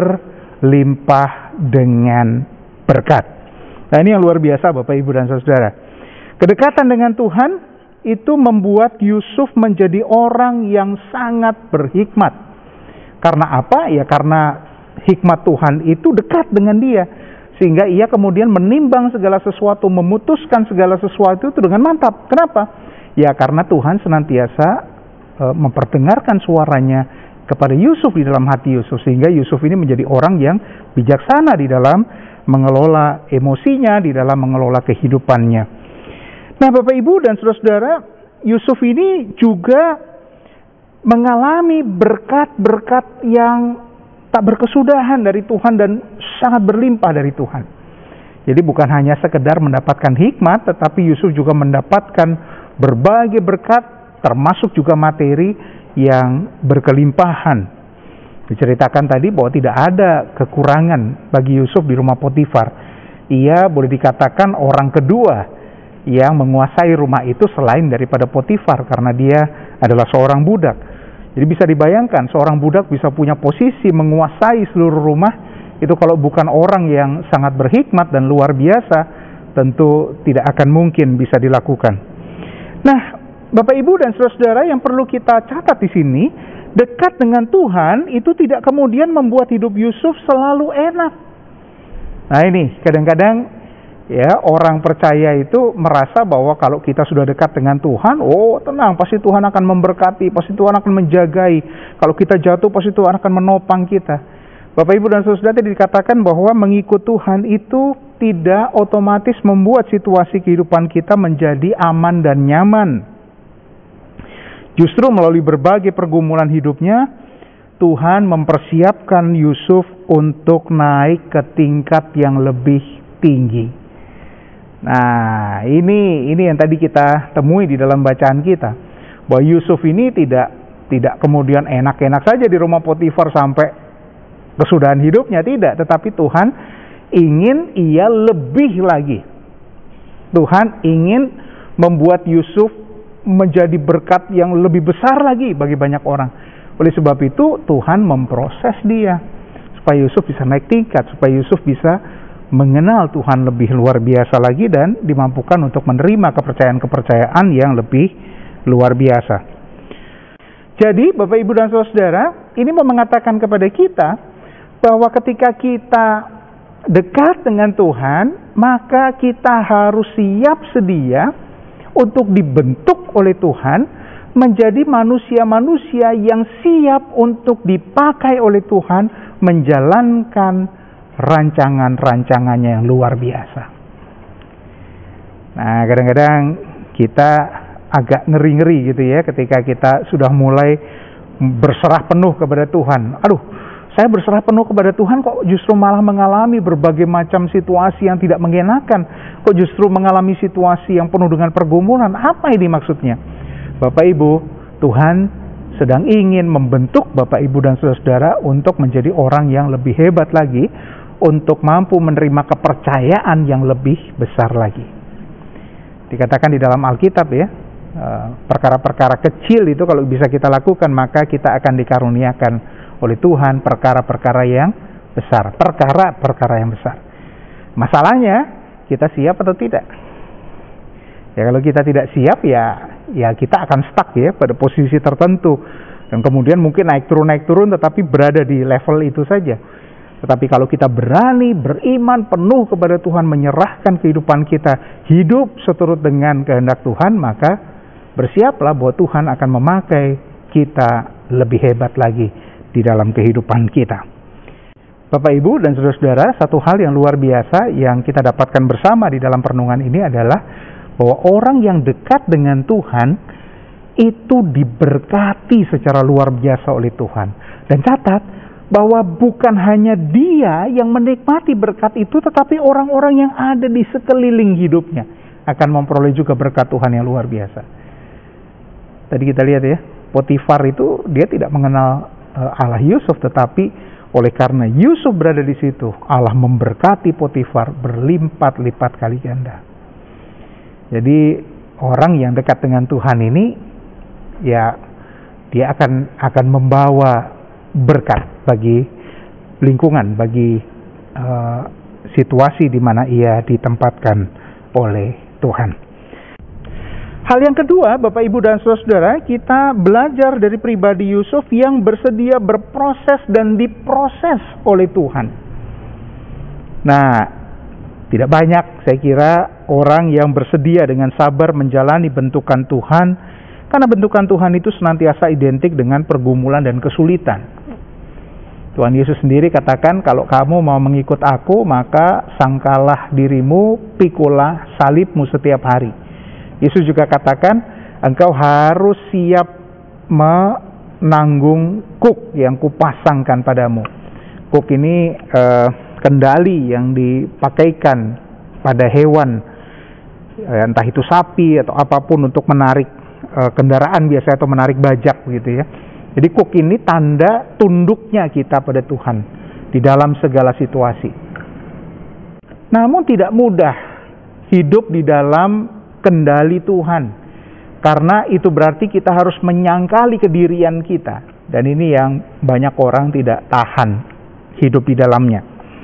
berlimpah dengan berkat. Nah, ini yang luar biasa Bapak Ibu dan Saudara. Kedekatan dengan Tuhan itu membuat Yusuf menjadi orang yang sangat berhikmat. Karena apa? Ya karena hikmat Tuhan itu dekat dengan dia, sehingga ia kemudian menimbang segala sesuatu, memutuskan segala sesuatu itu dengan mantap. Kenapa? Ya karena Tuhan senantiasa e, memperdengarkan suaranya kepada Yusuf di dalam hati Yusuf, sehingga Yusuf ini menjadi orang yang bijaksana di dalam mengelola emosinya, di dalam mengelola kehidupannya. Nah, Bapak Ibu dan saudara-saudara, Yusuf ini juga mengalami berkat-berkat yang tak berkesudahan dari Tuhan dan sangat berlimpah dari Tuhan. Jadi bukan hanya sekedar mendapatkan hikmat, tetapi Yusuf juga mendapatkan berbagai berkat, termasuk juga materi yang berkelimpahan. Diceritakan tadi bahwa tidak ada kekurangan bagi Yusuf di rumah Potifar. Ia boleh dikatakan orang kedua yang menguasai rumah itu selain daripada Potifar, karena dia adalah seorang budak. Jadi bisa dibayangkan seorang budak bisa punya posisi menguasai seluruh rumah, itu kalau bukan orang yang sangat berhikmat dan luar biasa, tentu tidak akan mungkin bisa dilakukan. Nah, Bapak Ibu dan saudara-saudara, yang perlu kita catat di sini, dekat dengan Tuhan itu tidak kemudian membuat hidup Yusuf selalu enak. Nah ini, kadang-kadang ya orang percaya itu merasa bahwa kalau kita sudah dekat dengan Tuhan, oh tenang, pasti Tuhan akan memberkati, pasti Tuhan akan menjagai. Kalau kita jatuh, pasti Tuhan akan menopang kita. Bapak Ibu dan saudara, tadi dikatakan bahwa mengikut Tuhan itu tidak otomatis membuat situasi kehidupan kita menjadi aman dan nyaman. Justru melalui berbagai pergumulan hidupnya, Tuhan mempersiapkan Yusuf untuk naik ke tingkat yang lebih tinggi. Nah, ini ini yang tadi kita temui di dalam bacaan kita, bahwa Yusuf ini tidak tidak kemudian enak-enak saja di rumah Potifar sampai kesudahan hidupnya, tidak, tetapi Tuhan ingin ia lebih lagi. Tuhan ingin membuat Yusuf menjadi berkat yang lebih besar lagi bagi banyak orang. Oleh sebab itu Tuhan memproses dia supaya Yusuf bisa naik tingkat, supaya Yusuf bisa mengenal Tuhan lebih luar biasa lagi dan dimampukan untuk menerima kepercayaan-kepercayaan yang lebih luar biasa. Jadi Bapak Ibu dan saudara, ini mau mengatakan kepada kita bahwa ketika kita dekat dengan Tuhan, maka kita harus siap sedia untuk dibentuk oleh Tuhan menjadi manusia-manusia yang siap untuk dipakai oleh Tuhan menjalankan rancangan-rancangannya yang luar biasa. Nah, kadang-kadang kita agak ngeri-ngeri gitu ya ketika kita sudah mulai berserah penuh kepada Tuhan. Aduh, saya berserah penuh kepada Tuhan kok justru malah mengalami berbagai macam situasi yang tidak mengenakan. Kok justru mengalami situasi yang penuh dengan pergumulan. Apa ini maksudnya? Bapak Ibu, Tuhan sedang ingin membentuk Bapak Ibu dan saudara-saudara untuk menjadi orang yang lebih hebat lagi, untuk mampu menerima kepercayaan yang lebih besar lagi. Dikatakan di dalam Alkitab ya, perkara-perkara kecil itu kalau bisa kita lakukan, maka kita akan dikaruniakan oleh Tuhan perkara-perkara yang besar, perkara-perkara yang besar. Masalahnya, kita siap atau tidak? Ya kalau kita tidak siap, ya ya kita akan stuck ya pada posisi tertentu, dan kemudian mungkin naik turun naik turun, tetapi berada di level itu saja. Tetapi kalau kita berani beriman penuh kepada Tuhan, menyerahkan kehidupan kita, hidup seturut dengan kehendak Tuhan, maka bersiaplah bahwa Tuhan akan memakai kita lebih hebat lagi di dalam kehidupan kita. Bapak, Ibu, dan saudara-saudara, satu hal yang luar biasa yang kita dapatkan bersama di dalam perenungan ini adalah bahwa orang yang dekat dengan Tuhan itu diberkati secara luar biasa oleh Tuhan. Dan catat bahwa bukan hanya dia yang menikmati berkat itu, tetapi orang-orang yang ada di sekeliling hidupnya akan memperoleh juga berkat Tuhan yang luar biasa. Tadi kita lihat ya, Potifar itu dia tidak mengenal uh, Allah Yusuf, tetapi oleh karena Yusuf berada di situ, Allah memberkati Potifar berlipat-lipat kali ganda. Jadi orang yang dekat dengan Tuhan ini, ya dia akan akan membawa berkat bagi lingkungan, bagi uh, situasi di mana ia ditempatkan oleh Tuhan. Hal yang kedua, Bapak, Ibu, dan saudara-saudara, kita belajar dari pribadi Yusuf yang bersedia berproses dan diproses oleh Tuhan. Nah, tidak banyak saya kira orang yang bersedia dengan sabar menjalani bentukan Tuhan, karena bentukan Tuhan itu senantiasa identik dengan pergumulan dan kesulitan. Tuhan Yesus sendiri katakan, kalau kamu mau mengikut aku, maka sangkalah dirimu, pikulah salibmu setiap hari. Yesus juga katakan, engkau harus siap menanggung kuk yang kupasangkan padamu. Kuk ini eh, kendali yang dipakaikan pada hewan, eh, entah itu sapi atau apapun, untuk menarik eh, kendaraan biasa atau menarik bajak begitu ya. Jadi kuk ini tanda tunduknya kita pada Tuhan di dalam segala situasi. Namun tidak mudah hidup di dalam kendali Tuhan, karena itu berarti kita harus menyangkali kedirian kita, dan ini yang banyak orang tidak tahan hidup di dalamnya.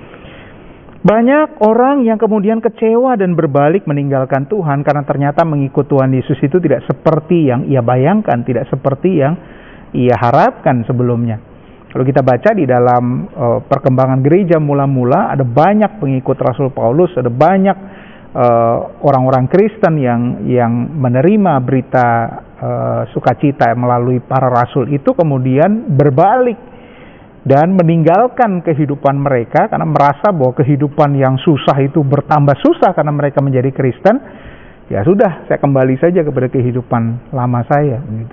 Banyak orang yang kemudian kecewa dan berbalik meninggalkan Tuhan karena ternyata mengikut Tuhan Yesus itu tidak seperti yang ia bayangkan, tidak seperti yang ia harapkan sebelumnya. Kalau kita baca di dalam uh, perkembangan gereja mula-mula, ada banyak pengikut Rasul Paulus, ada banyak Uh, orang-orang Kristen yang yang menerima berita uh, sukacita melalui para rasul itu kemudian berbalik dan meninggalkan kehidupan mereka karena merasa bahwa kehidupan yang susah itu bertambah susah karena mereka menjadi Kristen. Ya sudah, saya kembali saja kepada kehidupan lama saya gitu.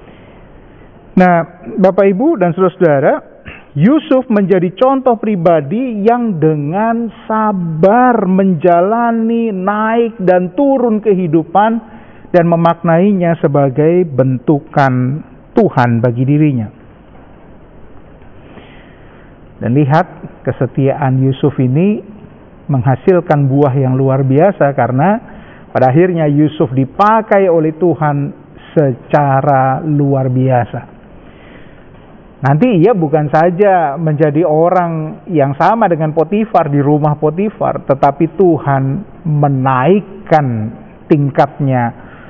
Nah, Bapak, Ibu, dan saudara-saudara, Yusuf menjadi contoh pribadi yang dengan sabar menjalani naik dan turun kehidupan dan memaknainya sebagai bentukan Tuhan bagi dirinya. Dan lihat, kesetiaan Yusuf ini menghasilkan buah yang luar biasa, karena pada akhirnya Yusuf dipakai oleh Tuhan secara luar biasa. Nanti ia bukan saja menjadi orang yang sama dengan Potifar di rumah Potifar, tetapi Tuhan menaikkan tingkatnya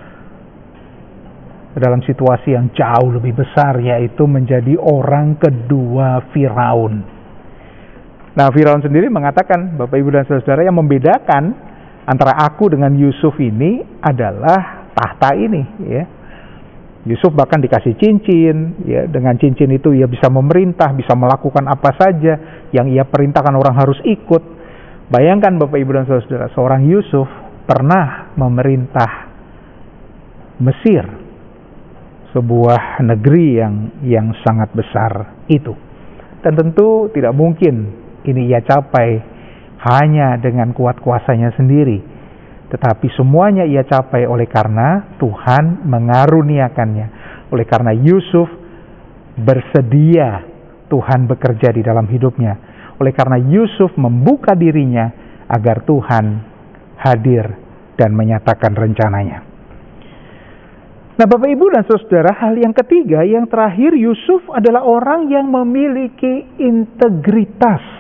dalam situasi yang jauh lebih besar, yaitu menjadi orang kedua Firaun. Nah, Firaun sendiri mengatakan, Bapak, Ibu, dan saudara, yang membedakan antara aku dengan Yusuf ini adalah tahta ini, ya. Yusuf bahkan dikasih cincin, ya, dengan cincin itu ia bisa memerintah, bisa melakukan apa saja yang ia perintahkan, orang harus ikut. Bayangkan, Bapak, Ibu, dan saudara, seorang Yusuf pernah memerintah Mesir, sebuah negeri yang yang sangat besar itu. Dan tentu tidak mungkin ini ia capai hanya dengan kuat kuasanya sendiri, tetapi semuanya ia capai oleh karena Tuhan mengaruniakannya. Oleh karena Yusuf bersedia Tuhan bekerja di dalam hidupnya. Oleh karena Yusuf membuka dirinya agar Tuhan hadir dan menyatakan rencananya. Nah, Bapak, Ibu, dan saudara, hal yang ketiga, yang terakhir, Yusuf adalah orang yang memiliki integritas.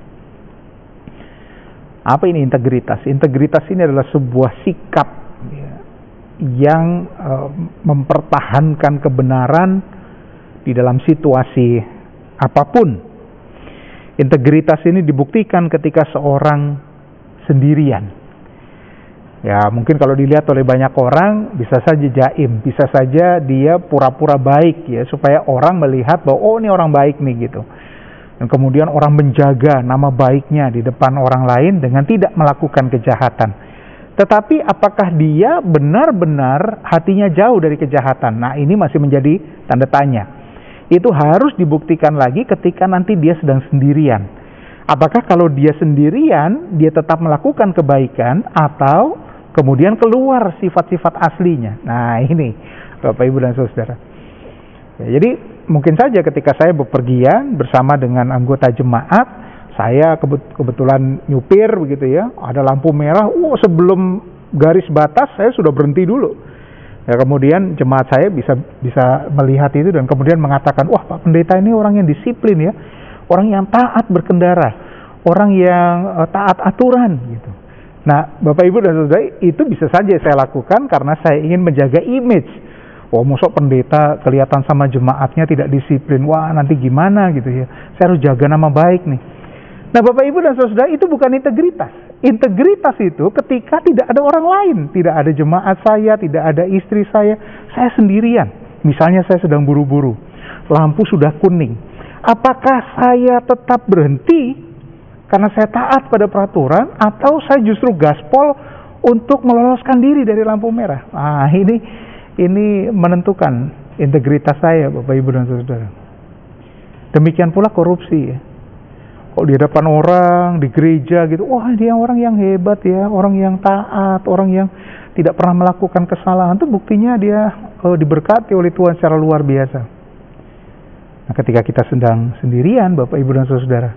Apa ini integritas? Integritas ini adalah sebuah sikap ya, yang uh, mempertahankan kebenaran di dalam situasi apapun. Integritas ini dibuktikan ketika seorang sendirian. Ya mungkin kalau dilihat oleh banyak orang bisa saja jaim, bisa saja dia pura-pura baik ya supaya orang melihat bahwa oh ini orang baik nih gitu. Dan kemudian orang menjaga nama baiknya di depan orang lain dengan tidak melakukan kejahatan. Tetapi apakah dia benar-benar hatinya jauh dari kejahatan? Nah ini masih menjadi tanda tanya. Itu harus dibuktikan lagi ketika nanti dia sedang sendirian. Apakah kalau dia sendirian dia tetap melakukan kebaikan atau kemudian keluar sifat-sifat aslinya? Nah ini Bapak Ibu dan Saudara. Ya, jadi mungkin saja ketika saya bepergian bersama dengan anggota jemaat, saya kebetulan nyupir begitu ya, ada lampu merah, oh sebelum garis batas saya sudah berhenti dulu. Ya, kemudian jemaat saya bisa bisa melihat itu dan kemudian mengatakan, wah Pak Pendeta ini orang yang disiplin ya, orang yang taat berkendara, orang yang uh, taat aturan gitu. Nah Bapak Ibu dan Saudara, itu bisa saja saya lakukan karena saya ingin menjaga image. Oh mosok pendeta kelihatan sama jemaatnya tidak disiplin, wah nanti gimana gitu ya, saya harus jaga nama baik nih. Nah Bapak Ibu dan Saudara, itu bukan integritas. Integritas itu ketika tidak ada orang lain, tidak ada jemaat saya, tidak ada istri saya, saya sendirian. Misalnya saya sedang buru-buru, lampu sudah kuning. Apakah saya tetap berhenti karena saya taat pada peraturan, atau saya justru gaspol untuk meloloskan diri dari lampu merah? Ah ini ini menentukan integritas saya Bapak Ibu dan Saudara. Demikian pula korupsi ya. Kalau di hadapan orang, di gereja gitu, wah dia orang yang hebat ya, orang yang taat, orang yang tidak pernah melakukan kesalahan, itu buktinya dia oh, diberkati oleh Tuhan secara luar biasa. Nah ketika kita sedang sendirian Bapak Ibu dan Saudara,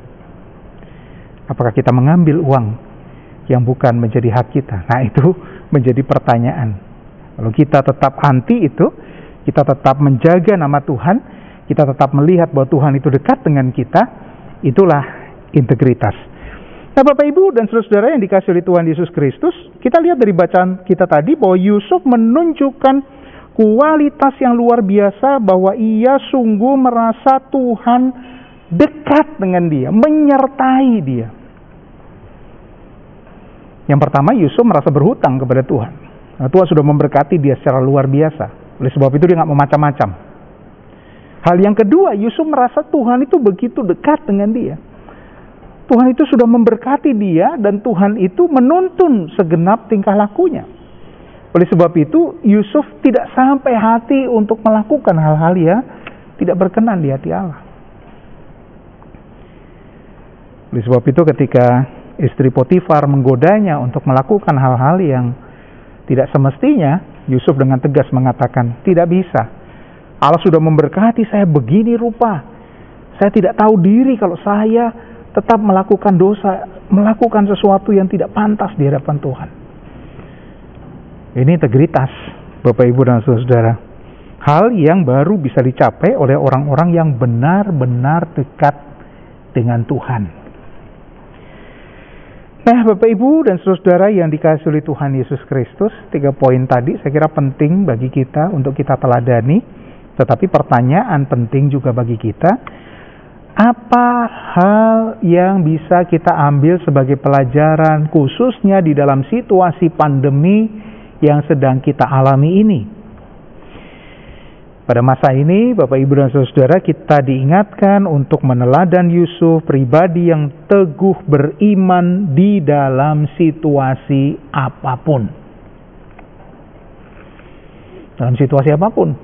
apakah kita mengambil uang yang bukan menjadi hak kita? Nah itu menjadi pertanyaan. Kalau kita tetap anti itu, kita tetap menjaga nama Tuhan, kita tetap melihat bahwa Tuhan itu dekat dengan kita, itulah integritas. Nah Bapak Ibu dan saudara-saudara yang dikasihi oleh Tuhan Yesus Kristus, kita lihat dari bacaan kita tadi bahwa Yusuf menunjukkan kualitas yang luar biasa, bahwa ia sungguh merasa Tuhan dekat dengan dia, menyertai dia. Yang pertama, Yusuf merasa berhutang kepada Tuhan. Nah, Tuhan sudah memberkati dia secara luar biasa. Oleh sebab itu dia nggak mau macam-macam. Hal yang kedua, Yusuf merasa Tuhan itu begitu dekat dengan dia. Tuhan itu sudah memberkati dia dan Tuhan itu menuntun segenap tingkah lakunya. Oleh sebab itu, Yusuf tidak sampai hati untuk melakukan hal-hal yang tidak berkenan di hati Allah. Oleh sebab itu, ketika istri Potifar menggodanya untuk melakukan hal-hal yang tidak semestinya, Yusuf dengan tegas mengatakan, tidak bisa. Allah sudah memberkati saya begini rupa. Saya tidak tahu diri kalau saya tetap melakukan dosa, melakukan sesuatu yang tidak pantas di hadapan Tuhan. Ini integritas, Bapak Ibu dan Saudara. Hal yang baru bisa dicapai oleh orang-orang yang benar-benar dekat dengan Tuhan. Nah Bapak Ibu dan saudara yang dikasihi oleh Tuhan Yesus Kristus, tiga poin tadi saya kira penting bagi kita untuk kita teladani. Tetapi pertanyaan penting juga bagi kita, apa hal yang bisa kita ambil sebagai pelajaran khususnya di dalam situasi pandemi yang sedang kita alami ini? Pada masa ini, Bapak Ibu dan Saudara, kita diingatkan untuk meneladan Yusuf, pribadi yang teguh beriman di dalam situasi apapun. Dalam situasi apapun.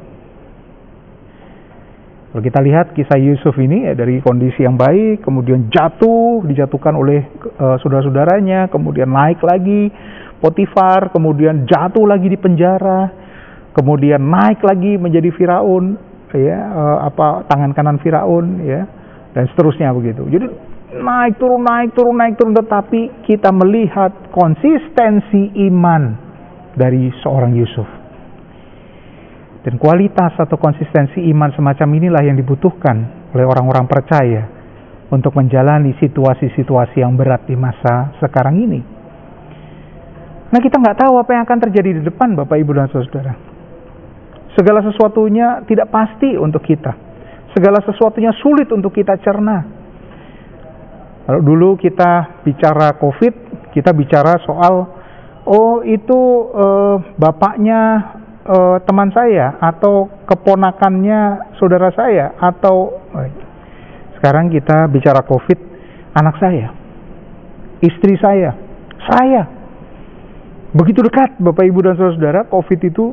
Kalau kita lihat kisah Yusuf ini ya, dari kondisi yang baik, kemudian jatuh, dijatuhkan oleh uh, saudara-saudaranya, kemudian naik lagi Potifar, kemudian jatuh lagi di penjara. Kemudian naik lagi menjadi Firaun, ya uh, apa tangan kanan Firaun, ya dan seterusnya begitu. Jadi naik turun naik turun naik turun, tetapi kita melihat konsistensi iman dari seorang Yusuf. Dan kualitas atau konsistensi iman semacam inilah yang dibutuhkan oleh orang-orang percaya untuk menjalani situasi-situasi yang berat di masa sekarang ini. Nah kita nggak tahu apa yang akan terjadi di depan, Bapak Ibu dan Saudara. Segala sesuatunya tidak pasti untuk kita. Segala sesuatunya sulit untuk kita cerna. Kalau dulu kita bicara COVID, kita bicara soal oh itu uh, bapaknya uh, teman saya, atau keponakannya saudara saya, atau uh, sekarang kita bicara COVID, anak saya, istri saya, saya. Begitu dekat Bapak Ibu dan Saudara, COVID itu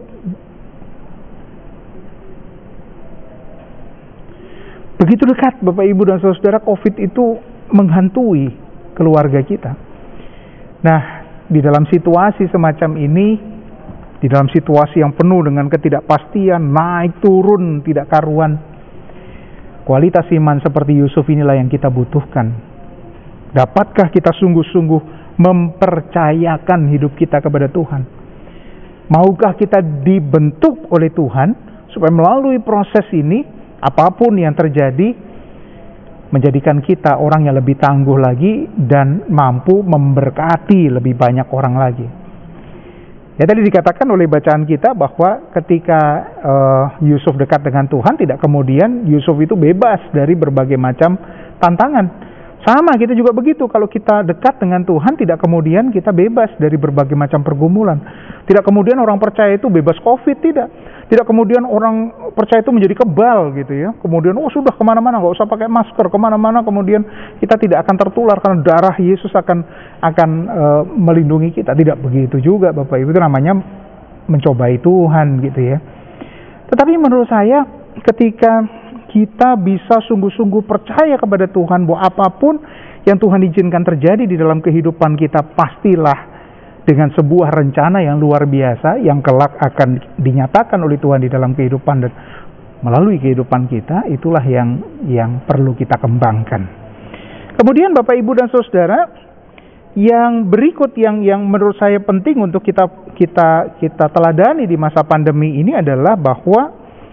begitu dekat Bapak Ibu dan Saudara, COVID itu menghantui keluarga kita. Nah, di dalam situasi semacam ini, di dalam situasi yang penuh dengan ketidakpastian, naik turun tidak karuan, kualitas iman seperti Yusuf inilah yang kita butuhkan. Dapatkah kita sungguh-sungguh mempercayakan hidup kita kepada Tuhan? Maukah kita dibentuk oleh Tuhan supaya melalui proses ini, apapun yang terjadi, menjadikan kita orang yang lebih tangguh lagi dan mampu memberkati lebih banyak orang lagi. Ya, tadi dikatakan oleh bacaan kita bahwa ketika uh, Yusuf dekat dengan Tuhan, tidak kemudian Yusuf itu bebas dari berbagai macam tantangan. Sama, kita juga begitu. Kalau kita dekat dengan Tuhan, tidak kemudian kita bebas dari berbagai macam pergumulan. Tidak kemudian orang percaya itu bebas COVID, tidak. Tidak kemudian orang percaya itu menjadi kebal gitu ya. Kemudian, oh sudah kemana-mana, nggak usah pakai masker, kemana-mana kemudian kita tidak akan tertular karena darah Yesus akan akan uh, melindungi kita. Tidak begitu juga Bapak Ibu, itu namanya mencobai Tuhan gitu ya. Tetapi menurut saya, ketika kita bisa sungguh-sungguh percaya kepada Tuhan bahwa apapun yang Tuhan izinkan terjadi di dalam kehidupan kita, pastilah dengan sebuah rencana yang luar biasa yang kelak akan dinyatakan oleh Tuhan di dalam kehidupan dan melalui kehidupan kita. Itulah yang yang perlu kita kembangkan. Kemudian Bapak Ibu dan Saudara, yang berikut yang yang menurut saya penting untuk kita kita kita teladani di masa pandemi ini adalah bahwa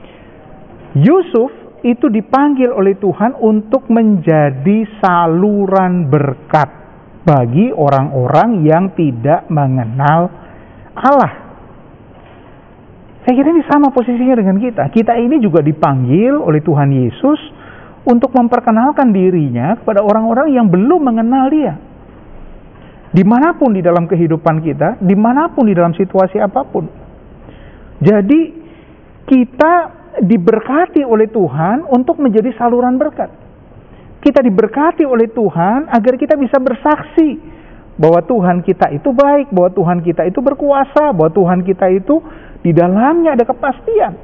Yusuf itu dipanggil oleh Tuhan untuk menjadi saluran berkat bagi orang-orang yang tidak mengenal Allah. Saya kira ini sama posisinya dengan kita. Kita ini juga dipanggil oleh Tuhan Yesus untuk memperkenalkan dirinya kepada orang-orang yang belum mengenal Dia. Dimanapun di dalam kehidupan kita, dimanapun di dalam situasi apapun. Jadi kita diberkati oleh Tuhan untuk menjadi saluran berkat. Kita diberkati oleh Tuhan agar kita bisa bersaksi bahwa Tuhan kita itu baik, bahwa Tuhan kita itu berkuasa, bahwa Tuhan kita itu di dalamnya ada kepastian.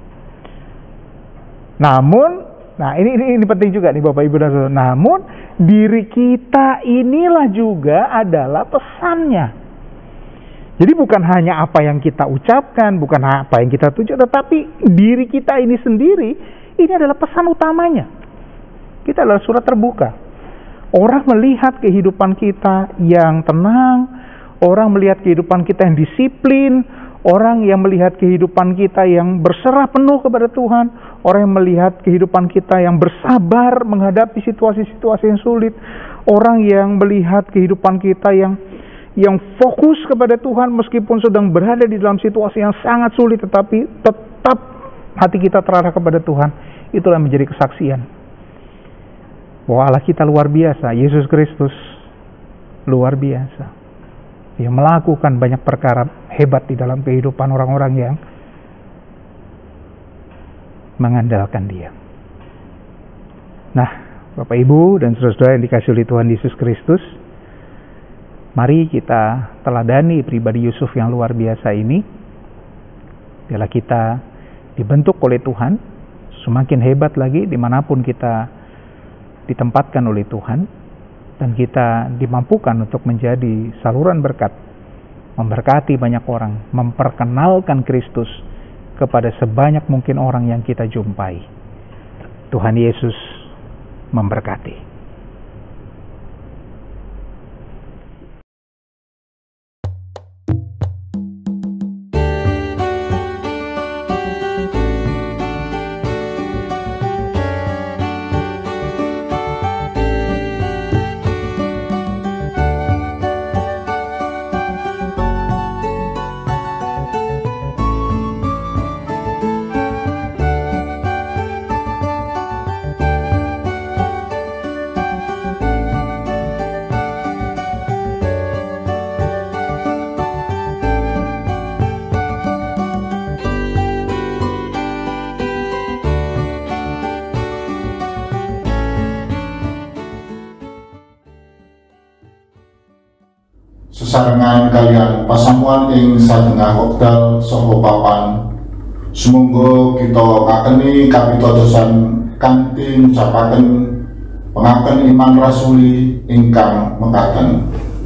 Namun, nah ini ini, ini penting juga nih Bapak Ibu dan Saudara. Namun diri kita inilah juga adalah pesannya. Jadi bukan hanya apa yang kita ucapkan, bukan apa yang kita tunjuk, tetapi diri kita ini sendiri, ini adalah pesan utamanya. Kita adalah surat terbuka. Orang melihat kehidupan kita yang tenang, orang melihat kehidupan kita yang disiplin, orang yang melihat kehidupan kita yang berserah penuh kepada Tuhan, orang yang melihat kehidupan kita yang bersabar menghadapi situasi-situasi yang sulit, orang yang melihat kehidupan kita yang yang fokus kepada Tuhan meskipun sedang berada di dalam situasi yang sangat sulit, tetapi tetap hati kita terarah kepada Tuhan. Itulah menjadi kesaksian bahwa Allah kita luar biasa, Yesus Kristus luar biasa. Dia melakukan banyak perkara hebat di dalam kehidupan orang-orang yang mengandalkan Dia. Nah, Bapak Ibu dan saudara-saudara yang dikasihi oleh Tuhan Yesus Kristus, mari kita teladani pribadi Yusuf yang luar biasa ini. Bila kita dibentuk oleh Tuhan, semakin hebat lagi dimanapun kita ditempatkan oleh Tuhan, dan kita dimampukan untuk menjadi saluran berkat, memberkati banyak orang, memperkenalkan Kristus kepada sebanyak mungkin orang yang kita jumpai. Tuhan Yesus memberkati.
sesarengan kalian pasamuan ing satengah wekdal saha papan. Sumangga kita ngakeni kapitadosan kanthi ngucapaken pengaken iman rasuli ingkang mekaten.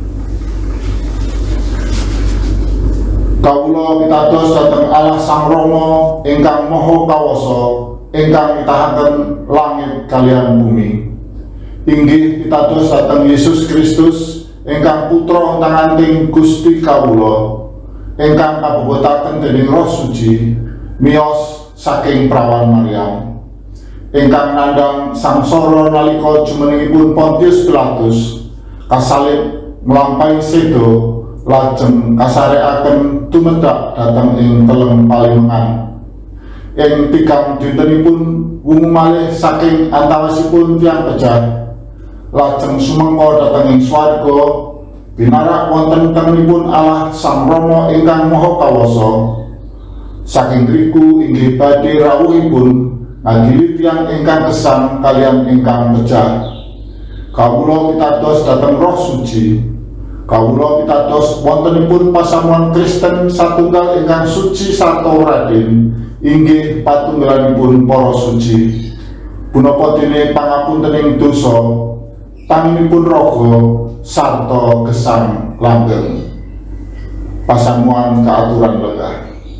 Kawula pitados dhateng Allah Sang Rama ingkang Maha Kawasa, ingkang nitahaken langit kaliyan bumi. Inggih pitados dhateng Yesus Kristus ingkang putra tanganting Gusti kawula, ingkang kabebetaken dening Roh Suci miyos saking prawan Maryam, ingkang nandhang sangsara nalika jumenengipun Pontius Pilatus, kasalib nglampahi sedo, lajeng kasarekaken tumedak dhateng ing teleng palimengan. Ing tigang dintenipun wungu malih saking antawisipun tiyang bejat, lajeng sumengka dhateng ing swarga binarak wonten tengenipun Allah Sang Rama ingkang Maha Kawasa. Saking riku inggih badhe rawuhipun ngadili tiyang ingkang gesang kalian ingkang bejat. Kawula pitados dhateng Roh Suci. Kawula pitados wontenipun pasamuan Kristen satunggal ingkang suci sarta Raden, inggih patunggalanipun para suci. Punapa dene pangapuntening dosa, tanginipun raga sarta gesang langgeng. Pasamuan kaaturan lenggah.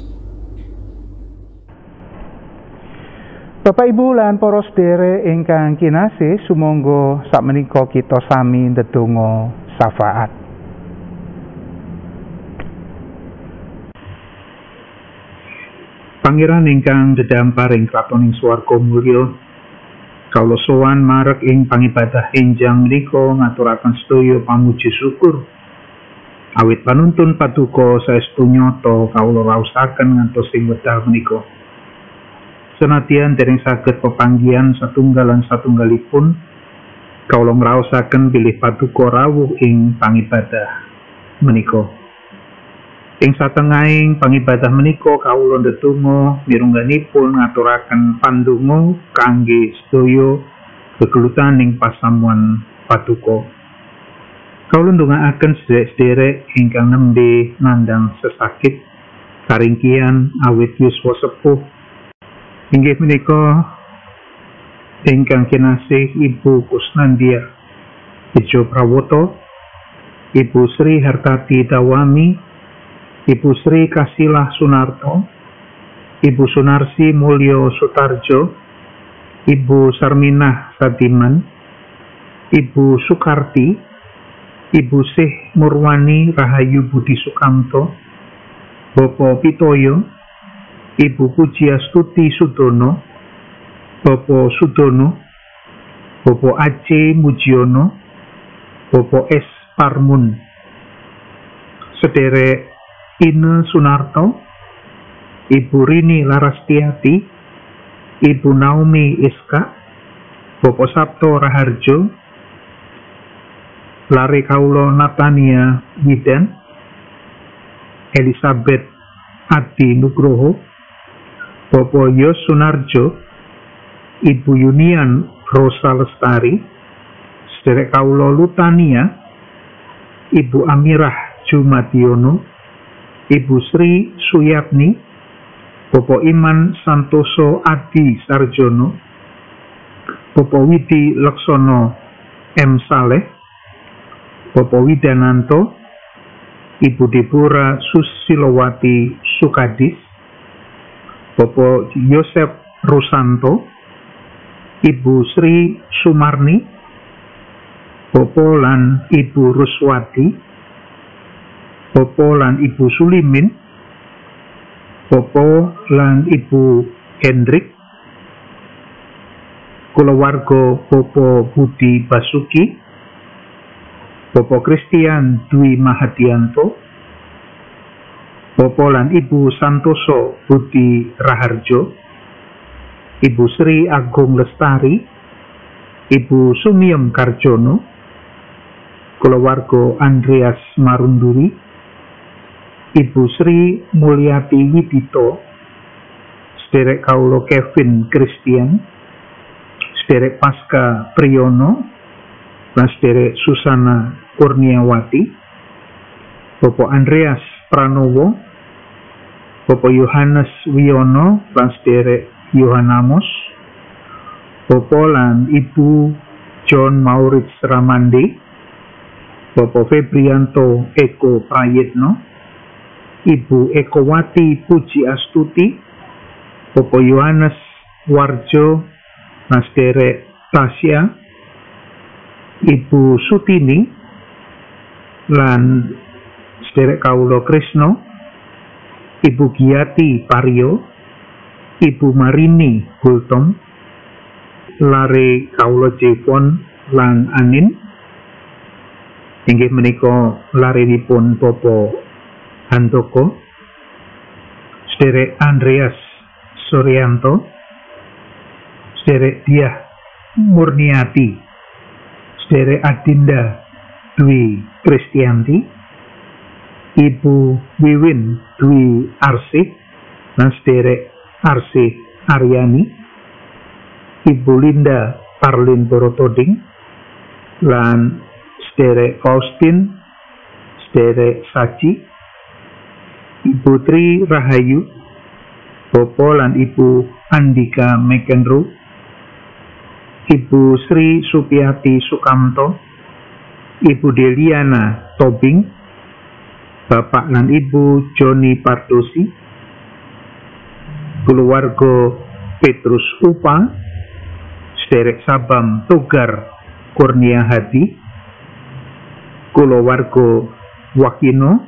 Bapak Ibu lan para sedherek ingkang kinasih, sumangga sakmenika kita sami ndedonga syafaat. Pangeran ingkang dedhampar ing kratoning swarga mulya, kawula sowan marek ing pangibadah enjang menika ngaturaken sedaya pamuji syukur. Awit panuntun paduka saestu nyata kawula raosaken ngantos ing wekdal menika. Senadyan dereng saged pepanggihan satunggalan satunggalipun, kawula ngraosaken bilih paduka rawuh ing pangibadah menika. Ing satengahing pangibadah menika kawula ndedonga mirungganipun ngaturaken pandonga kangge sedaya gegelutaning pasamuan paduka. Kawula ndongaaken sedherek-sedherek ingkang nembe nandhang sesakit karingkihan awit yuswa sepuh. Inggih menika ingkang kinasih Ibu Kusnandia Ijo Prawoto, Ibu Sri Hartati Dawami, Ibu Sri Kasilah Sunarto, Ibu Sunarsi Mulyo Sutarjo, Ibu Sarminah Sadiman, Ibu Sukarti, Ibu Sih Murwani Rahayu Budi Sukamto, Bapak Pitoyo, Ibu Pujiastuti Sudono, Bapak Sudono, Bapak Aceh Mujiono, Bapak S. Parmun, Sederek Ine Sunarto, Ibu Rini Larastiati, Ibu Naomi Iska, Bapak Sabto Raharjo, Lare Kaulo Natania Widan, Elizabeth Adi Nugroho, Bapak Yos Sunarjo, Ibu Yunian Rosa Lestari, Sederek Kaulo Lutania, Ibu Amirah Jumadiono, Ibu Sri Suyatni, Bapak Iman Santoso Adi Sarjono, Bapak Widi Laksono M. Saleh, Bapak Widananto, Ibu Deborah Susilowati Sukadis, Bapak Yosef Rusanto, Ibu Sri Sumarni, Bapak lan Ibu Ruswati, Bapak lan Ibu Sulimin, Bapak lan Ibu Hendrik, kulawarga Bapak Budi Basuki, Bapak Christian Dwi Mahadianto, Bapak lan Ibu Santoso Budi Raharjo, Ibu Sri Agung Lestari, Ibu Sumiem Karjono, kulawarga Andreas Marunduri, Ibu Sri Mulyati Widito, sederek kaulo Kevin Christian, sederek Pasca Priyono, lan sederek Susana Kurniawati, Bapak Andreas Pranowo, Bapak Yohanes Wiono lan sederek Yohanamos, Bapak lan Ibu John Maurits Ramande, Bapak Febrianto Eko Prayitno, Ibu Ekowati Puji Astuti, Bapak Yohanes Warjo lan sederek Tasya, Ibu Sutini lan sederek kawula Krisno, Ibu Giati Pario, Ibu Marini Hultom, lare kawula Jepon lan Anin, inggih menika larenipun Bapak Handoko, sederek Andreas Suryanto, sederek Diah Murniati, sederek Adinda Dwi Kristianti, Ibu Wiwin Dwi Arsih dan sederek Arsih Aryani, Ibu Linda Parlin Borotoding lan sederek Faustin, sederek Saji, Ibu Tri Rahayu, Bapak lan Ibu Andika Mekenru, Ibu Sri Supiati Sukamto, Ibu Deliana Tobing, Bapak lan Ibu Joni Pardosi, keluarga Petrus Upa, sederek Sabam Togar Kurnia Hadi, keluarga Wakino,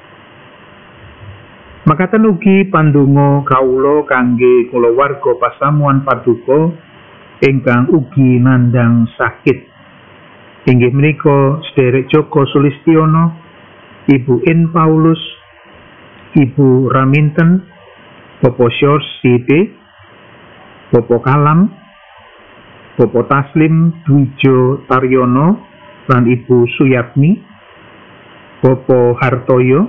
makaten ugi pandonga kawula kangge kulawarga pasamuan paduka ingkang ugi nandhang sakit. Inggih menika sederek Joko Sulistiono, Ibu In Paulus, Ibu Raminten, Bapak Syors Sipe, Bapak Kalam, Bapak Taslim Dwijo Taryono, lan Ibu Suyatni, Bapak Hartoyo,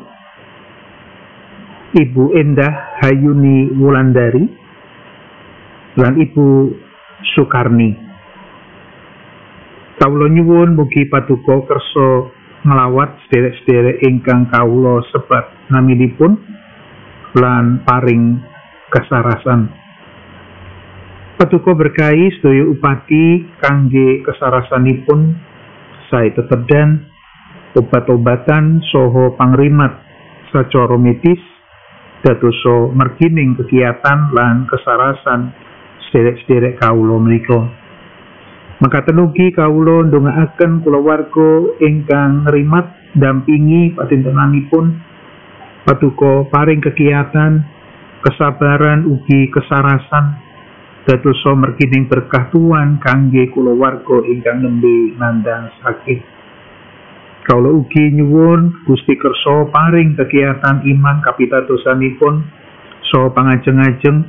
Ibu Endah Hayuni Wulandari, lan Ibu Sukarni. Kawula nyuwun mugi paduka kersa nglawat sederek-sederek ingkang kawula sebat naminipun lan paring kasarasan. Paduka berkahi sedaya upati kangge kasarasanipun sae tetedan obat-obatan saha pangrimat sacara medis dadosa mergining kegiatan lan kasarasan sederek-sederek kawula menika. Makaten ugi kawula ndongaaken kulawarga ingkang ngrimat dampingi patintenanipun paduka paring kegiatan, kesabaran ugi kesarasan dadosa mergining berkah Tuhan kangge kulawarga ingkang nembe nandhang sakit. Kawula ugi nyuwun Gusti kersa paring kegiatan iman kapitadosanipun saha pangajeng-ajeng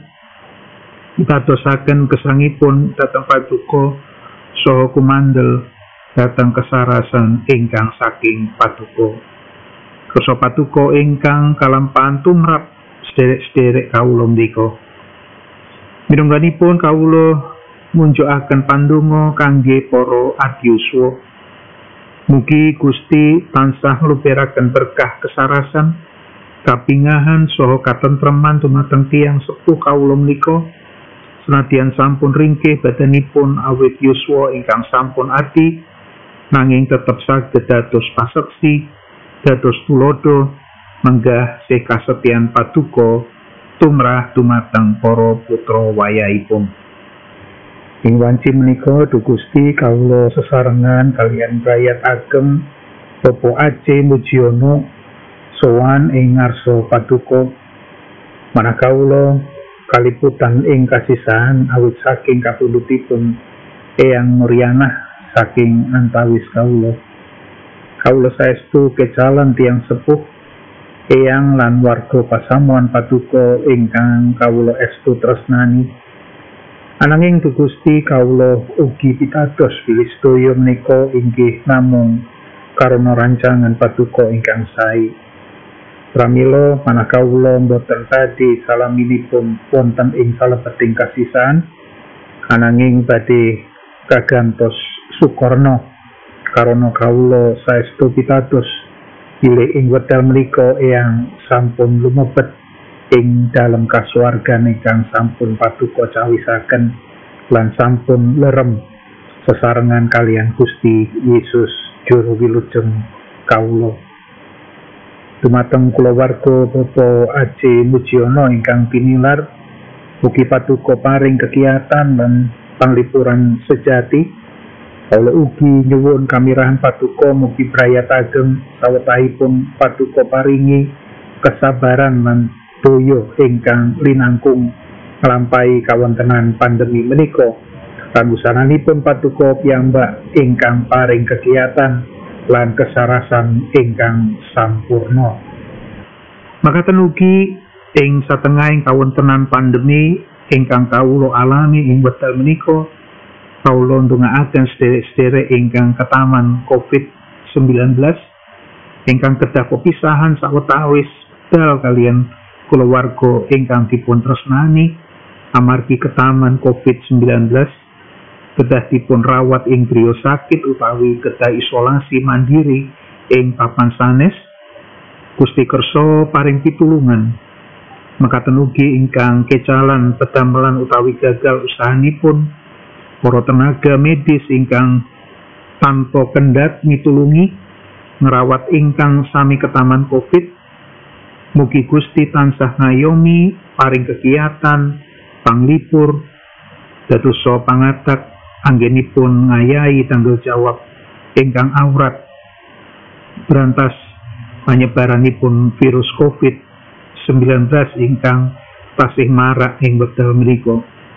dadosaken gesangipun dhateng paduka saha kumandel dhateng kesarasan ingkang saking paduka. Kersa paduka ingkang kalampahan tumrap sederek-sederek kawula menika. Minangkanipun kawula munjukaken pandonga kangge para adiyuswa. Mugi Gusti tansah ngluberaken berkah kesarasan, kapingahan saha katentreman dumateng tiyang sepuh kawula menika. Senadyan sampun ringkih badanipun awit yuswa ingkang sampun ati, nanging tetep saged dados paseksi, dados tulodo, menggah sih kasetyan paduka tumrah dumateng para putra wayahipun. Ing wanci menika Duh Gusti kawula sesarengan kaliyan brayat ageng Bapak Aceh Mujiono sowan ing ngarsa paduka. Manah kawula kaliputan ing kasisahan awit saking kapundhutipun Eyang Nuryanah saking antawis kawula. Kawula saestu kecalan tiyang sepuh Eyang lan warga pasamuan paduka ingkang kawula estu tresnani. Ananging Duh Gusti kawula ugi pitados bilih sedaya menika inggih namung karana rancangan paduka ingkang sae. Pramila manah kawula boten tadi salaminipun wonten ing salebeting kasisahan, ananging badhe kagantos sukarna karana kawula saestu pitados bilih ing wekdal menika eyang sampun lumebet ing dalem kasuwargan ingkang sampun paduka cawisaken lan sampun lerem sesarengan kalian Gusti Yesus Juru Wilujeng kawula. Dumateng kulawarga Bapak Aji Mujiono ingkang pinilar, mugi paduka paring kegiatan lan panglipuran sejati. Kawula ugi nyuwun kamirahan paduka mugi brayataken sawetahipun paduka paringi kesabaran lan daya ingkang linangkung nglampahi kawontenan pandemi menika. Lan wusananipun paduka piyambak ingkang paring kegiatan lan kesarasan ingkang sampurna. Makaten ugi ing satengahing kawontenan pandemi ingkang kawula alami ing wekdal menika, kawula ndongaaken sederek-sederek ingkang ketaman covid sembilan belas ingkang kedah pepisahan sawetawis dal kalian kulawarga ingkang dipun tresnani amargi ketaman covid sembilan belas, kedah dipun rawat ing griya sakit utawi kedah isolasi mandiri ing papan sanes. Gusti kersa paring pitulungan. Mekaten ugi ingkang kecalan pedamelan utawi gagal usahanipun, para tenaga medis ingkang tanpa kendhat mitulungi ngerawat ingkang sami ketaman Covid. Mugi Gusti tansah ngayomi paring kegiatan panglipur dadosa pangatak anggenipun ngayahi tanggung jawab ingkang awrat berantas panyebaranipun virus covid sembilan belas ingkang tasih marak ing wekdal menika.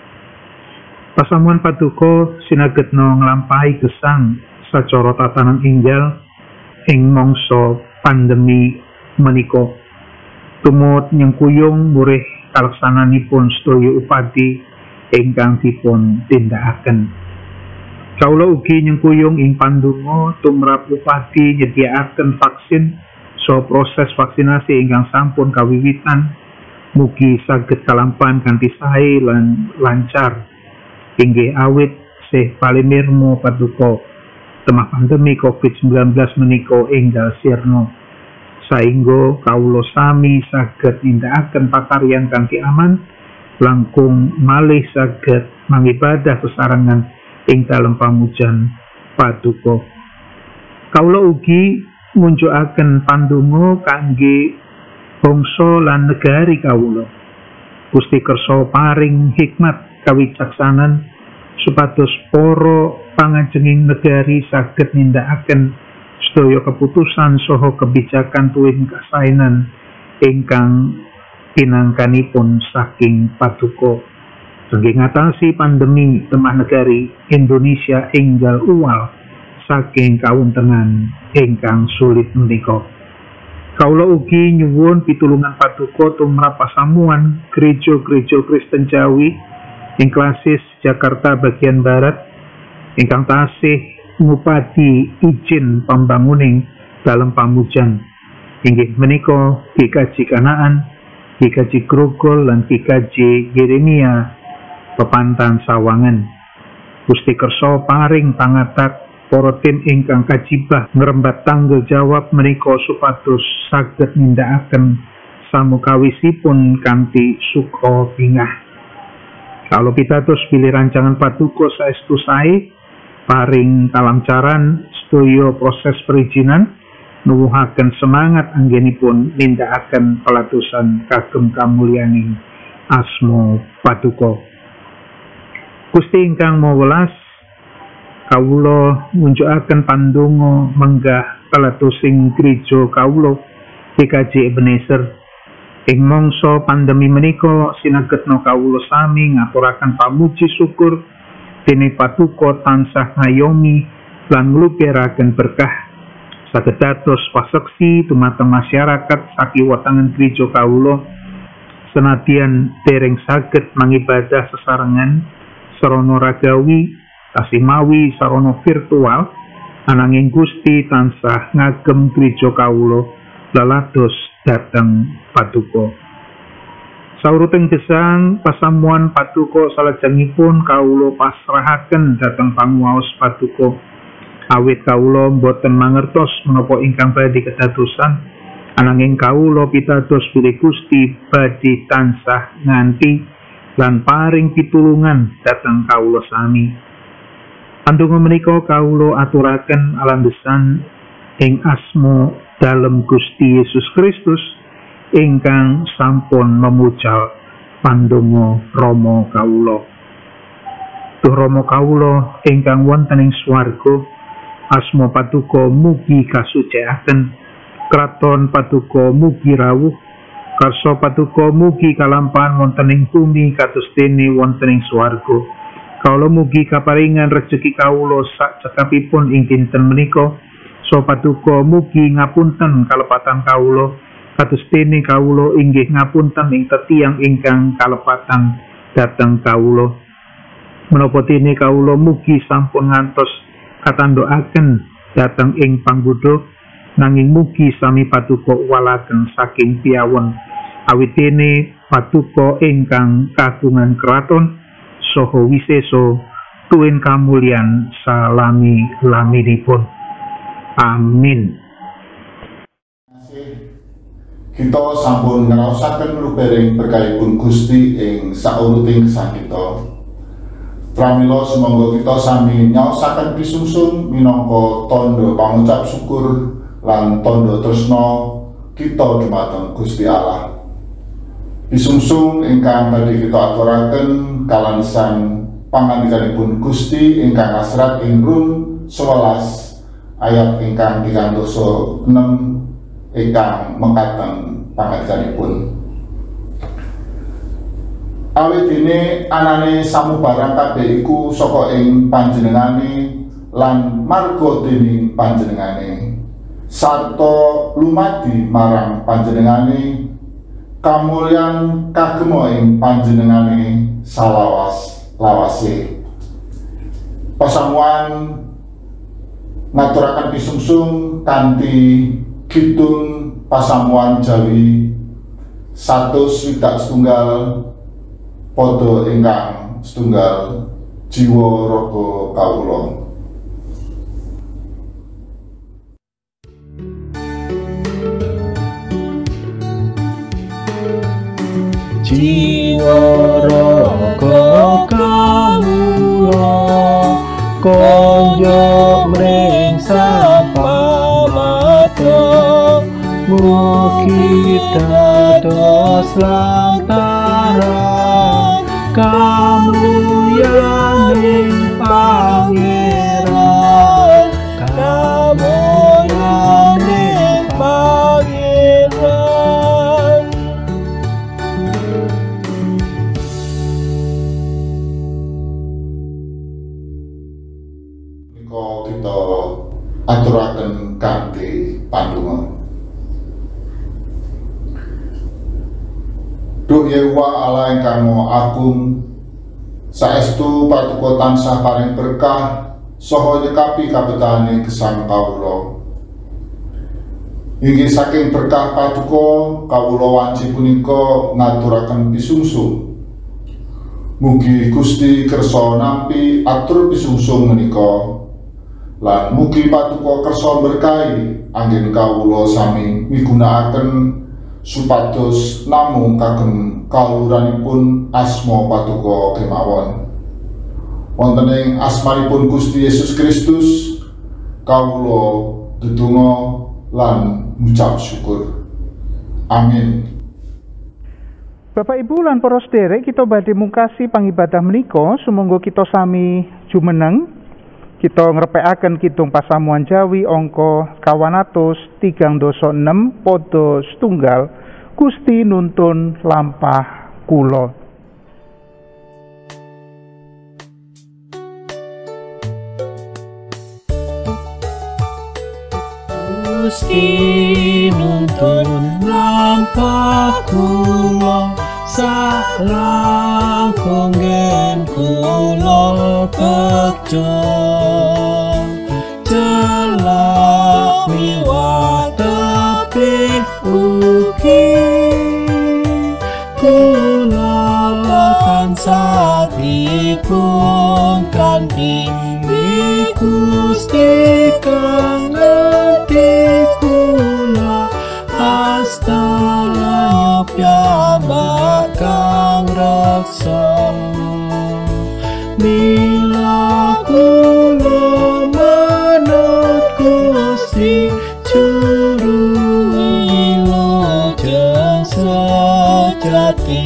Pasamuan paduka sinagetna nglampahi gesang sacara tatanan enggal ing mangsa pandemi menika. Tumut nyengkuyung murih kaleksananipun sedaya upadi ingkang dipun tindakaken. Kawula ugi nyengkuyung ing pandonga tumrap upadi nyediakaken vaksin saha proses vaksinasi ingkang sampun kawiwitan mugi saged kalampahan kanthi sae lan lancar. Inggih awit sih palimirmo paduka temah pandemi covid sembilan belas menika enggal sirna, saengga kawula sami saged nindakaken pakaryan kanthi aman langkung malih saged mangibadah sesarengan ing dalem pamujan paduka. Kawula ugi munjukaken pandonga kangge bangsa lan negari kawula. Gusti kersa paring hikmat kawicaksanan supados para pangajenging negari saged nindakaken sedaya keputusan saha kebijakan tuwin kasaenan ingkang pinangkanipun saking paduka kangge ngatasi pandemi temah negari Indonesia enggal uwal saking kawontenan ingkang sulit menika. Kawula ugi nyuwun pitulungan paduka tumrap pasamuan gereja-gereja Kristen Jawi ing Klasis Jakarta bagian barat ingkang tasih ngupadi izin pambanguning dalam pamujan inggih menika G K J Kanaan, G K J Grogol lan G K J Yeremia Pepantan Sawangan. Gusti kersa paring pangatak para tim ingkang kajibah ngrembat tanggung jawab menika supados saged nindakaken samukawisipun kanthi suka bingah. Kalau pitados pilih rancangan paduka saestu sae paring kalancaran sedaya proses perizinan nuwuhaken semangat anggenipun nindakaken pelatusan kagem kamulyaning asma paduka. Gusti ingkang maha welas, kawula ngunjukaken pandonga menggah pelatusing gereja kawula G K J Ebenezer ing mangsa pandemi menika sinagetna kawula sami ngaturaken pamuji syukur dene paduka tansah ngayomi lan nglupiraken berkah saged dados paseksi dumateng masyarakat sakiwatangan gereja kawula senadyan dereng saged mangibadah sesarengan sarana ragawi kasimawi sarana virtual ananging Gusti tansah ngagem gereja kawula lalados dhateng paduka. Sauruting gesang pasamuan paduka salajengipun kawula pasrahaken dhateng panguwaos paduka Awit kawula boten mangertos menapa ingkang badhe kedadosan, ananging kawula pitados bilih Gusti badhe tansah nganti lan paring pitulungan dhateng kawula sami. Andunga menika kawula aturaken alandesan ing asma dalem Gusti Yesus Kristus ingkang sampun memujal pandonga Rama kawula. Duh Rama kawula ingkang wonten ing swarga, asma Patuko mugi kasucikaken, kraton Patuko mugi rawuh, karsa Patuko mugi kalampahan wonten ing bumi kados dene wonten ing swarga. Kawula mugi kaparingan rejeki kawula sak cekapipun ing dinten menika, so Patuko mugi ngapunten kalepatan kawula kados dene kawula inggih ngapunten ing tetiang ingkang kalepatan dhateng kawula. Menapa dene kawula mugi sampun ngantos katandokaken dhateng ing panggoda, nanging mugi sami Patuko walaken saking piyawon, awit dene Patuko ingkang kagungan kraton saha wisesa tuwin kamulyan salami-laminipun. Amin.
Kita sampun ngraosaken rubering berkahipun Gusti ing sauruting gesang kita. Pramila sumangga kita sami nyaosaken pisungsung minangka tandha pangucap syukur lan tandha tresna kita dumateng Gusti Allah. Pisungsung ingkang badhe kita aturaken kalandesan pangandikanipun Gusti ingkang asrat ing Rum sewelas ayat ingkang tigang dasa enem ingkang mekaten pangandikanipun. Awit dene anane samubarang kabeh iku saka ing panjenengane lan marga dening panjenengane sarta lumadi marang panjenengane, kamulyan kagema ing panjenengane salawas lawase. Pasamuan ngaturaken pisungsung kanthi kidung pasamuan Jawi satus swidak setunggal padha ingkang setunggal jiwa raga kawula.
Jiwa raga kawula konjo mring sapamata, mugi dados lantaran kamulyaning Pangeran, kamulyaning Pangeran.
Menika kita aturaken kanthi pandonga. Duh Yehuwa Allah ingkang Maha Agung, saestu Patuko tansah paring berkah saha nyekapi kabetahaning gesang kawula. Inggih saking berkah Patuko kawula wanci punika ngaturaken pisungsung. Mugi Gusti kersa nampi atur pisungsung menika, lan mugi Patuko kersa berkahi anggen kawula sami migunakaken supados namung kagem kaluhuranipun asma Patuko kemawon. Wonten ing asmanipun Gusti Yesus Kristus kawula ndedonga lan ngucap syukur. Amin.
Bapak Ibu lan para sedherek, kita badhe mungkasi pangibadah menika, sumangga kita sami jumeneng. Kita ngrepekaken kidung pasamuan Jawi angka kawan atus tigang dasa enem padha setunggal, Gusti nuntun lampah kula.
Gusti nuntun lampah kula, sak langkung gen kula bejo, celak miwah tepih ugi kula tansah dipun kanthi Gusti Astalanya piyambak kang reksa mila kula manut Gusti juru wilujeng sejati.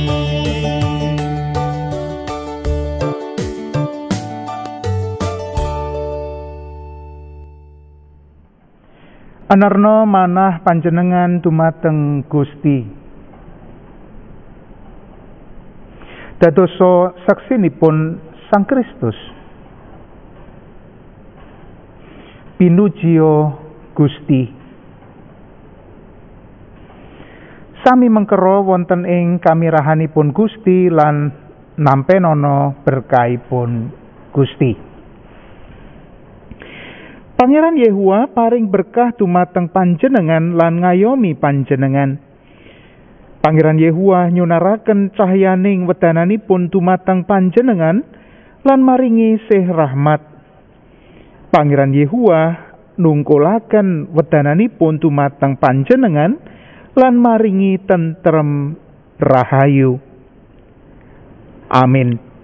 Anarno manah panjenengan dumateng Gusti. Dadosa saksinipun Sang Kristus. Pinujiya Gusti. Sami mengkera wonten ing kamirahanipun Gusti lan nampenana berkahipun Gusti. Pangeran Yehuwa paring berkah dumateng panjenengan lan ngayomi panjenengan. Pangeran Yehuwa nyunaraken cahyaning wedananipun dumateng panjenengan lan maringi sih rahmat. Pangeran Yehuwa nungkulaken wedananipun dumateng panjenengan lan maringi tentrem rahayu. Amin.